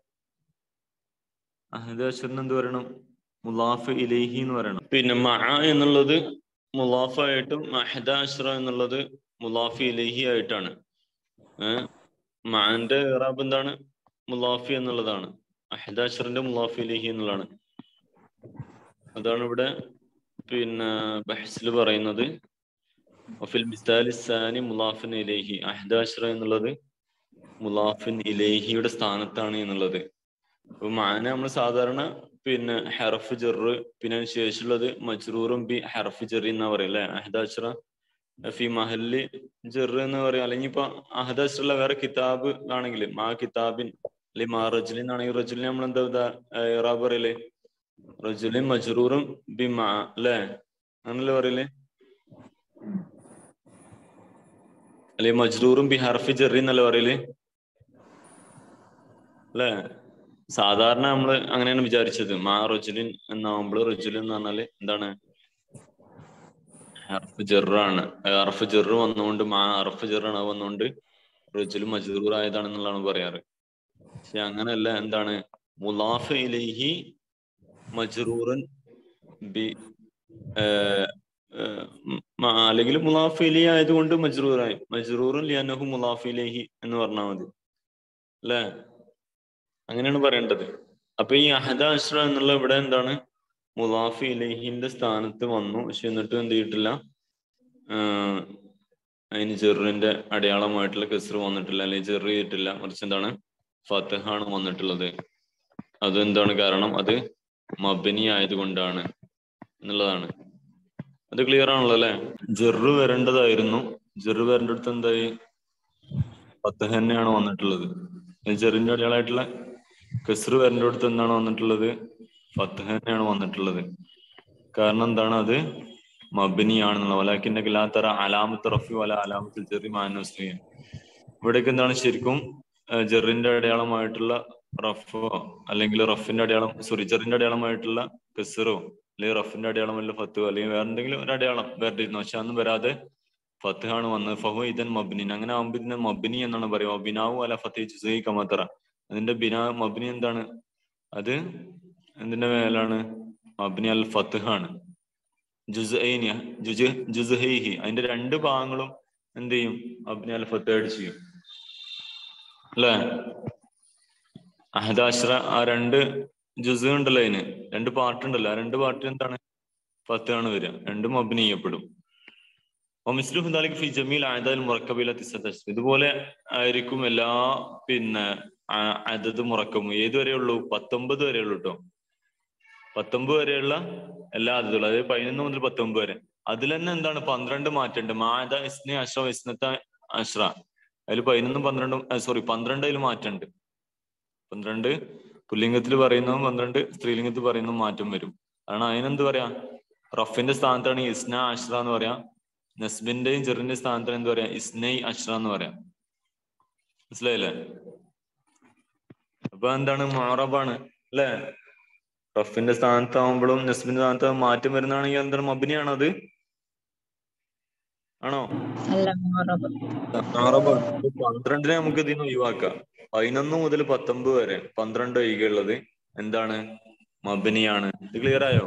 അഹദ അശ്റിന് എന്ത് പറയണം? മുലാഫ് ഇലൈഹി എന്ന് പറയണം. പിന്നെ മഅ എന്നുള്ളത് മുലാഫായിട്ടും അഹദ അശ്ര എന്നുള്ളത് മുലാഫി ഇലൈഹി ആയിട്ടാണ്. ഏഹ് മഅന്റെ ഇറാബ് എന്താണ്? മുലാഫി എന്നുള്ളതാണ്. അഹദാശറിന്റെ മുലാഫി ഇലൈഹി എന്നുള്ളതാണ്. അതാണ് ഇവിടെ പിന്നെ ബഹ്സിൽ പറയുന്നത്. വഫിൽ മിസ്താലി സാനി മുലാഫിൻ ഇലൈഹി, അഹദാശറ എന്നുള്ളത് മുലാഫിൻ ഇലൈഹിയുടെ സ്ഥാനത്താണ് എന്നുള്ളത്. അപ്പൊ മഅന നമ്മൾ സാധാരണ പിന്നെ ഹർഫ് ജറ്, പിന്നെ അതിന് ശേഷമുള്ളത് മജ്റൂറും ബി ഹർഫ് ജറി എന്നാ പറയാ അല്ലെ. അഹദാശറ ഫി മഹല്ലി ജറ് എന്ന് പറയാം. അല്ലെങ്കിൽ ഇപ്പൊ അഹദാശറുള്ള വേറെ കിതാബ് ആണെങ്കിൽ മാ കിതാബിൻ അല്ലെങ്കിൽ മാ റജുലിൻ ആണെങ്കിൽ റജുലിൻ നമ്മൾ എന്താ ഇറാബ് പറയല്? റജുലിൻ മജ്റൂറും ബി മാ അല്ലെ, അങ്ങനല്ലേ പറയല്? അല്ലെ മജ്റൂറും ബി ഹർഫി ജറി എന്നല്ലേ പറയല് അല്ലെ? സാധാരണ നമ്മള് അങ്ങനെയാണ് വിചാരിച്ചത്. മാ റജുലിൻ എന്നാവുമ്പോൾ റജുലിൻ എന്ന് പറഞ്ഞാല് എന്താണ്? ഹർഫ് ജറാണ്. ഹർഫ് ജറ് വന്നുകൊണ്ട് മാ ഹർഫ് ജറാണ് വന്നുകൊണ്ട് റജുൽ മജ്റൂർ ആയതാണെന്നുള്ളതാണ് പറയാറ്. പക്ഷെ അങ്ങനെയല്ല. എന്താണ്? മുലാഫ് ഇലൈഹി മജ്റൂറൻ ബി അല്ലെങ്കിൽ മുലാഫ് ഇലൈഹി ആയതുകൊണ്ട് മജ്റൂറായി, മജ്റൂറുൻ ലിഅന്നഹു മുലാഫ് ഇലൈഹി എന്ന് പറഞ്ഞാൽ മതി അല്ലെ? അങ്ങനെയാണ് പറയേണ്ടത്. അപ്പൊ ഈ അഹദാശ്ര എന്നുള്ള ഇവിടെ എന്താണ്? മുലാഫ് ഇലൈഹിന്റെ സ്ഥാനത്ത് വന്നു. പക്ഷെ എന്നിട്ടും എന്ത് ചെയ്തിട്ടില്ല? ആഹ് അതിന് ജെറിന്റെ അടയാളമായിട്ടുള്ള കസ്ർ വന്നിട്ടില്ല, അല്ലെങ്കിൽ ജെറ് ചെയ്തിട്ടില്ല. മറിച്ച് എന്താണ്? ഫതഹാണ് വന്നിട്ടുള്ളത്. അതെന്താണ് കാരണം? അത് മബ്നി ആയതുകൊണ്ടാണ് എന്നുള്ളതാണ്. അത് ക്ലിയർ ആണല്ലോ അല്ലെ? ജെറ് വരേണ്ടതായിരുന്നു. ജെറ് വരേണ്ടടുത്ത് എന്തായി? ഫതഹ തന്നെയാണ് വന്നിട്ടുള്ളത്. ജെറിന്റെ അടയാളമായിട്ടുള്ള കസ്ർ വരേണ്ടടുത്ത് എന്താണ് വന്നിട്ടുള്ളത്? ഫതഹ തന്നെയാണ് വന്നിട്ടുള്ളത്. കാരണം എന്താണ്? അത് മബ്നിയാണെന്നുള്ള. വലാകിന്നക ലാ തറ അലാമത്ത് റഫി വല അലാമത്തുൽ ജറി മഅ നസ്ബിൻ. ഇവിടേക്ക് എന്താണ്? ശരിക്കും ജെറിന്റെ അടയാളമായിട്ടുള്ള റഫോ അല്ലെങ്കിൽ റഫിന്റെ അടയാളം സോറി ജെറിന്റെ അടയാളമായിട്ടുള്ള കസ്റോ അല്ലെങ്കിൽ റഫിന്റെ അടയാളം വല്ല ഫത്തോ അല്ലെങ്കിൽ വേറെ എന്തെങ്കിലും ഒരു അടയാളം വരണ്ടിരുന്നു. പക്ഷെ അതൊന്നും വരാതെ ഫത്ഹാണ് വന്നത്. ഫഹു ഇദൻ മബ്നിൻ. അങ്ങനെ ആകുമ്പോൾ ഇതിനെ മബ്നി എന്നാണ് പറയുക. ബിനാവു അല ഫത്തഹി ജുസ്ഇ കമതറ. അതിന്റെ ബിനാ മബ്നി എന്താണ്? അത് എന്തിന്റെ മേലാണ്? മബ്നി അൽ ഫത്ഹാണ്. ജുസ്ഐനി ജുസ് ജുസ്ഹൈഹി, അതിന്റെ രണ്ട് ഭാഗങ്ങളും എന്ത് ചെയ്യും? മബ്നി അൽ ഫത്ഹായിട്ട് ചെയ്യും അല്ലേ? അഹദാശ്ര ആ രണ്ട് ജുസ് ഉണ്ടല്ലോ, അതിന് രണ്ട് പാർട്ട് ഉണ്ടല്ലോ. ആ രണ്ട് പാർട്ടിൽ എന്താണ്? ഫത്ഹാണ് വരിക. രണ്ടും മബ്നി ചെയ്യപ്പെടും. ഫി ജമീൽ അഅദാദിൽ മുറക്കബില തിസ്അത്തശർ. ഇതുപോലെ ആയിരിക്കും എല്ലാ പിന്നെ അദദ് മുറക്കബും. ഏതുവരെ ഉള്ളൂ? പത്തൊമ്പത് വരെ ഉള്ളൂ കേട്ടോ. പത്തൊമ്പത് വരെയുള്ള എല്ലാ അദദുകളും, അതായത് പതിനൊന്ന് മുതൽ പത്തൊമ്പത് വരെ. അതിൽ തന്നെ എന്താണ്? പന്ത്രണ്ട് മാറ്റുണ്ട്. മാഅദ ഇസ്നെ അശ്ര ഇസ്നത്ത അശ്ര, അതിൽ പതിനൊന്നും പന്ത്രണ്ടും സോറി പന്ത്രണ്ട് അതിൽ മാറ്റുണ്ട്. പന്ത്രണ്ട് പുല്ലിംഗത്തിൽ പറയുന്നതും പന്ത്രണ്ട് സ്ത്രീലിംഗത്തിൽ പറയുന്നതും മാറ്റം വരും. കാരണം അതിനെന്ത് പറയാ? റഫിന്റെ സ്ഥാനത്താണ് ഇസ്ന അശ്ര എന്ന് പറയാം. നസ്ബിന്റെയും ജെറിന്റെയും സ്ഥാനത്താണ് എന്ത് പറയാ? ഇസ്നൈ അശ്ര എന്ന് പറയാം. മനസ്സിലായില്ലേ? അപ്പൊ എന്താണ്? മുഅറബാണ് അല്ലെ? റഫിന്റെ സ്ഥാനത്താവുമ്പോഴും നസ്ബിന്റെ സ്ഥാനത്ത് മാറ്റം വരുന്നതാണെങ്കിൽ എന്താണ്? മബ്നിയാണോ അത്? ആണോ? മുഅറബാണ്. പന്ത്രണ്ടിനെ നമുക്ക് ഇതിന് ഒഴിവാക്കാം. പതിനൊന്ന് മുതൽ പത്തൊമ്പത് വരെ പന്ത്രണ്ട് ഒഴികെയുള്ളത് എന്താണ്? മബ്നിയാണ്. ഇത് ക്ലിയർ ആയോ?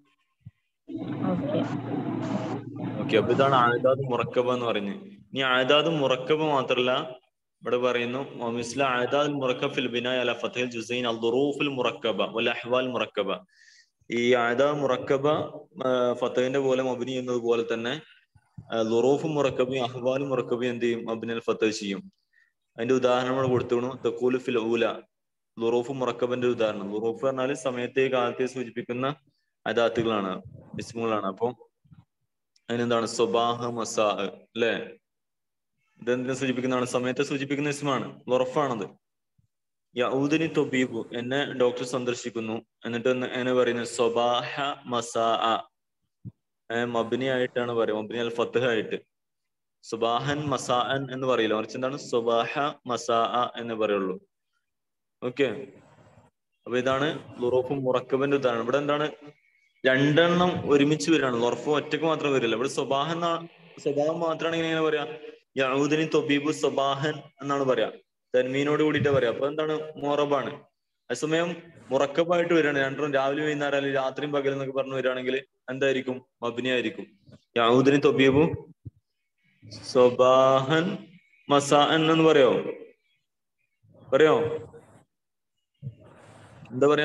ഓക്കെ. അപ്പൊ ഇതാണ് അഅദാദ് മുറക്കബ എന്ന് പറയുന്നത്. ഇനി അഅദാദ് മുറക്കബ മാത്രല്ല, ഇവിടെ പറയുന്നു മിസ്ല അഅദാദ് മുറക്കബ ഫിൽ ബിനാ അലാ ഫത്ഹിൽ ജുസൈൻ അൽ ദുറൂഫുൽ മുറക്കബ വൽ അഹ്വാൽ മുറക്കബ. ഈ അഅദാദ് മുറക്കബ ഫത്ഹിന്റെ പോലെ മബ്നി ചെയ്യുന്നത് പോലെ തന്നെ ദുറൂഫ് മുറക്കബയും അഹ്വാൽ മുറക്കബയും എന്ത് ചെയ്യും? മബ്നി അൽ ഫത്ഹ് ചെയ്യും. അതിന്റെ ഉദാഹരണങ്ങൾ കൊടുത്തുണു. തഖൂലു ഫിൽ ഊല, ദുറൂഫ് മുറക്കബന്റെ ഉദാഹരണം. ദുറൂഫ് പറഞ്ഞാൽ സമയത്തെ കാലത്തെ സൂചിപ്പിക്കുന്ന അദാത്തുകളാണ്, ഇസ്മുകളാണ്. അപ്പൊ അതിനെന്താണ്? സ്വബാഹ മസാ അല്ലെ? ഇതെന്തിനെ സൂചിപ്പിക്കുന്നതാണ്? സമയത്തെ സൂചിപ്പിക്കുന്ന ഇസ്മാണ്, ലൊറഫാണത്. യഊദനി തൊബീബു, എന്നെ ഡോക്ടർ സന്ദർശിക്കുന്നു. എന്നിട്ട് എന്നെ പറയുന്നത് സ്വബാഹ മസാ, മബ്നി ആയിട്ടാണ് പറയുക, മബ്നി അൽ ഫത്ഹ് ആയിട്ട്. സുബാഹൻ മസാഅൻ എന്ന് പറയില്ല, മറിച്ച് എന്താണ്? സുബാഹ മസാ എന്ന് പറയുള്ളൂ. ഓക്കെ. അപ്പൊ ഇതാണ് ളുറൂഫ് മുറക്കബിന്റെ ഉദാഹരണം. ഇവിടെ എന്താണ്? രണ്ടെണ്ണം ഒരുമിച്ച് വരികയാണ്. ലൊറഫ് ഒറ്റക്ക് മാത്രം വരില്ല. ഇവിടെ സ്വബാഹൻ സ്വഭാവം മാത്രമാണെങ്കിൽ എങ്ങനെ പറയാ? യഊദനി തൊബീബു സ്വബാഹൻ എന്നാണ് പറയാ, തൻമീനോട് കൂടിയിട്ട് പറയാ. അപ്പൊ എന്താണ്? മുറബാണ്. അതേസമയം മുറക്കബായിട്ട് വരികയാണ്. രണ്ടും രാവിലെ വൈകുന്നേരം അല്ലെങ്കിൽ രാത്രിയും പകൽ എന്നൊക്കെ പറഞ്ഞു വരികയാണെങ്കിൽ എന്തായിരിക്കും? മബ്നി ആയിരിക്കും. യഊദനി തൊബീബു സ്വബാഹൻ മസാഅൻ എന്ന് പറയോ? പറയോ? എന്താ പറയാ?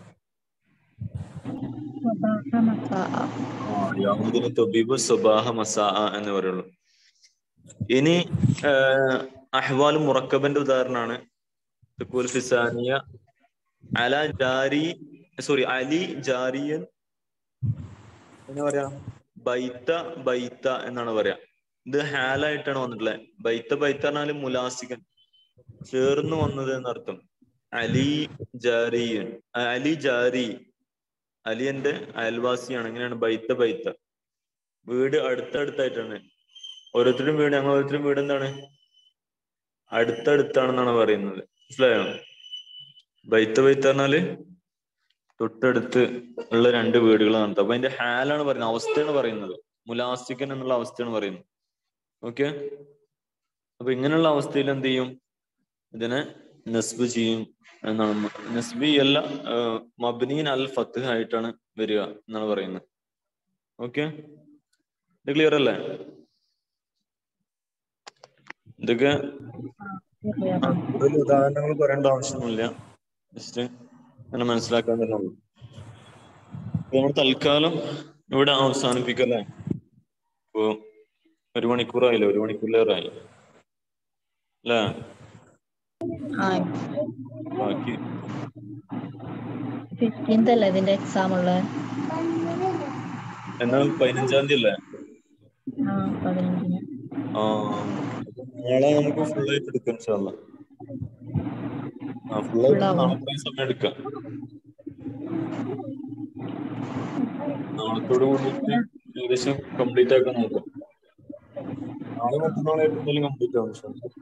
യാവുദിന് തൊബീബ് സ്വബാഹ മസാഅ എന്ന് പറയുള്ളൂ. ഇനി അഹ്വാൽ മുറക്കബന്റെ ഉദാഹരണമാണ് തഖൂൽ ഫി സാനിയ അല ജാരി സോറി അലി ജാരിയൻ എന്ന് പറയാ ബൈത്ത ബൈത്ത എന്നാണ് പറയാ. ഇത് ഹാലായിട്ടാണ് വന്നിട്ടുള്ളത്. ബൈത്ത ബൈത്ത പറഞ്ഞാല് മുലാസികൻ ചേർന്ന് വന്നത് എന്നർത്ഥം. അലി ജാരിയൻ അലി ജാരി അലി എന്റെ അയൽവാസിയാണ്. അങ്ങനെയാണ് ബൈത്ത ബൈത്ത. വീട് അടുത്തടുത്തായിട്ടാണ് ഓരോരുത്തരും വീട്. ഞങ്ങൾ ഓരോരുത്തരും വീട് എന്താണ് അടുത്തടുത്താണെന്നാണ് പറയുന്നത്. മനസ്സിലായോ? ബൈത്ത ബൈത്ത പറഞ്ഞാല് തൊട്ടടുത്ത് ഉള്ള രണ്ട് വീടുകൾ നടത്തുക. അപ്പൊ അതിന്റെ ഹാലാണ് പറയുന്നത്, അവസ്ഥയാണ് പറയുന്നത്. മുലാസിക്കൻ എന്നുള്ള അവസ്ഥയാണ് പറയുന്നത്. ഓക്കെ. അപ്പൊ ഇങ്ങനെയുള്ള അവസ്ഥയിൽ എന്ത് ചെയ്യും? ഇതിനെ നസ്ബ് ചെയ്യും എന്നാണ്. നസ്ബി അല്ല മബ്നീൻ അൽ ഫത്ത് ആയിട്ടാണ് വരിക എന്നാണ് പറയുന്നത്. ഓക്കെ, ഇത് ക്ലിയർ അല്ലേ? ഇതൊക്കെ കൂടുതൽ ഉദാഹരണങ്ങൾ പറയേണ്ട ആവശ്യമൊന്നുമില്ല, ജസ്റ്റ് അങ്ങനെ മനസ്സിലാക്കാൻ തന്നെ ഉള്ളൂ. നമ്മൾ തൽക്കാലം ഇവിടെ അവസാനിപ്പിക്കല്ലേ? ഇപ്പോ ഒരു മണിക്കൂറായില്ലേ? ഒരു മണിക്കൂറിലേറായി അല്ലേ? ബാക്കി ഫിഫ്റ്റീൻത് അല്ലേ ഇതിന്റെ എക്സാം ഉള്ളത്? എന്നാൽ പതിനഞ്ചാം തീയതി അല്ലേ? ആ പതിനഞ്ചിന്. ആ നാളെ നമുക്ക് ഫുൾ ആയിട്ട് എടുക്കാം ഇൻഷാ അല്ലാ. ആ ഫുൾ ആയിട്ട് നാളെ അത്രയും സമയം എടുക്കാം. നാളത്തോട് കൂടിയിട്ട് ഏകദേശം കംപ്ലീറ്റ് ആക്കാൻ നോക്കാം. നാളെ മറ്റന്നാളായിട്ട് എന്തായാലും കംപ്ലീറ്റ് ആവും ഇൻഷാ അല്ലാ.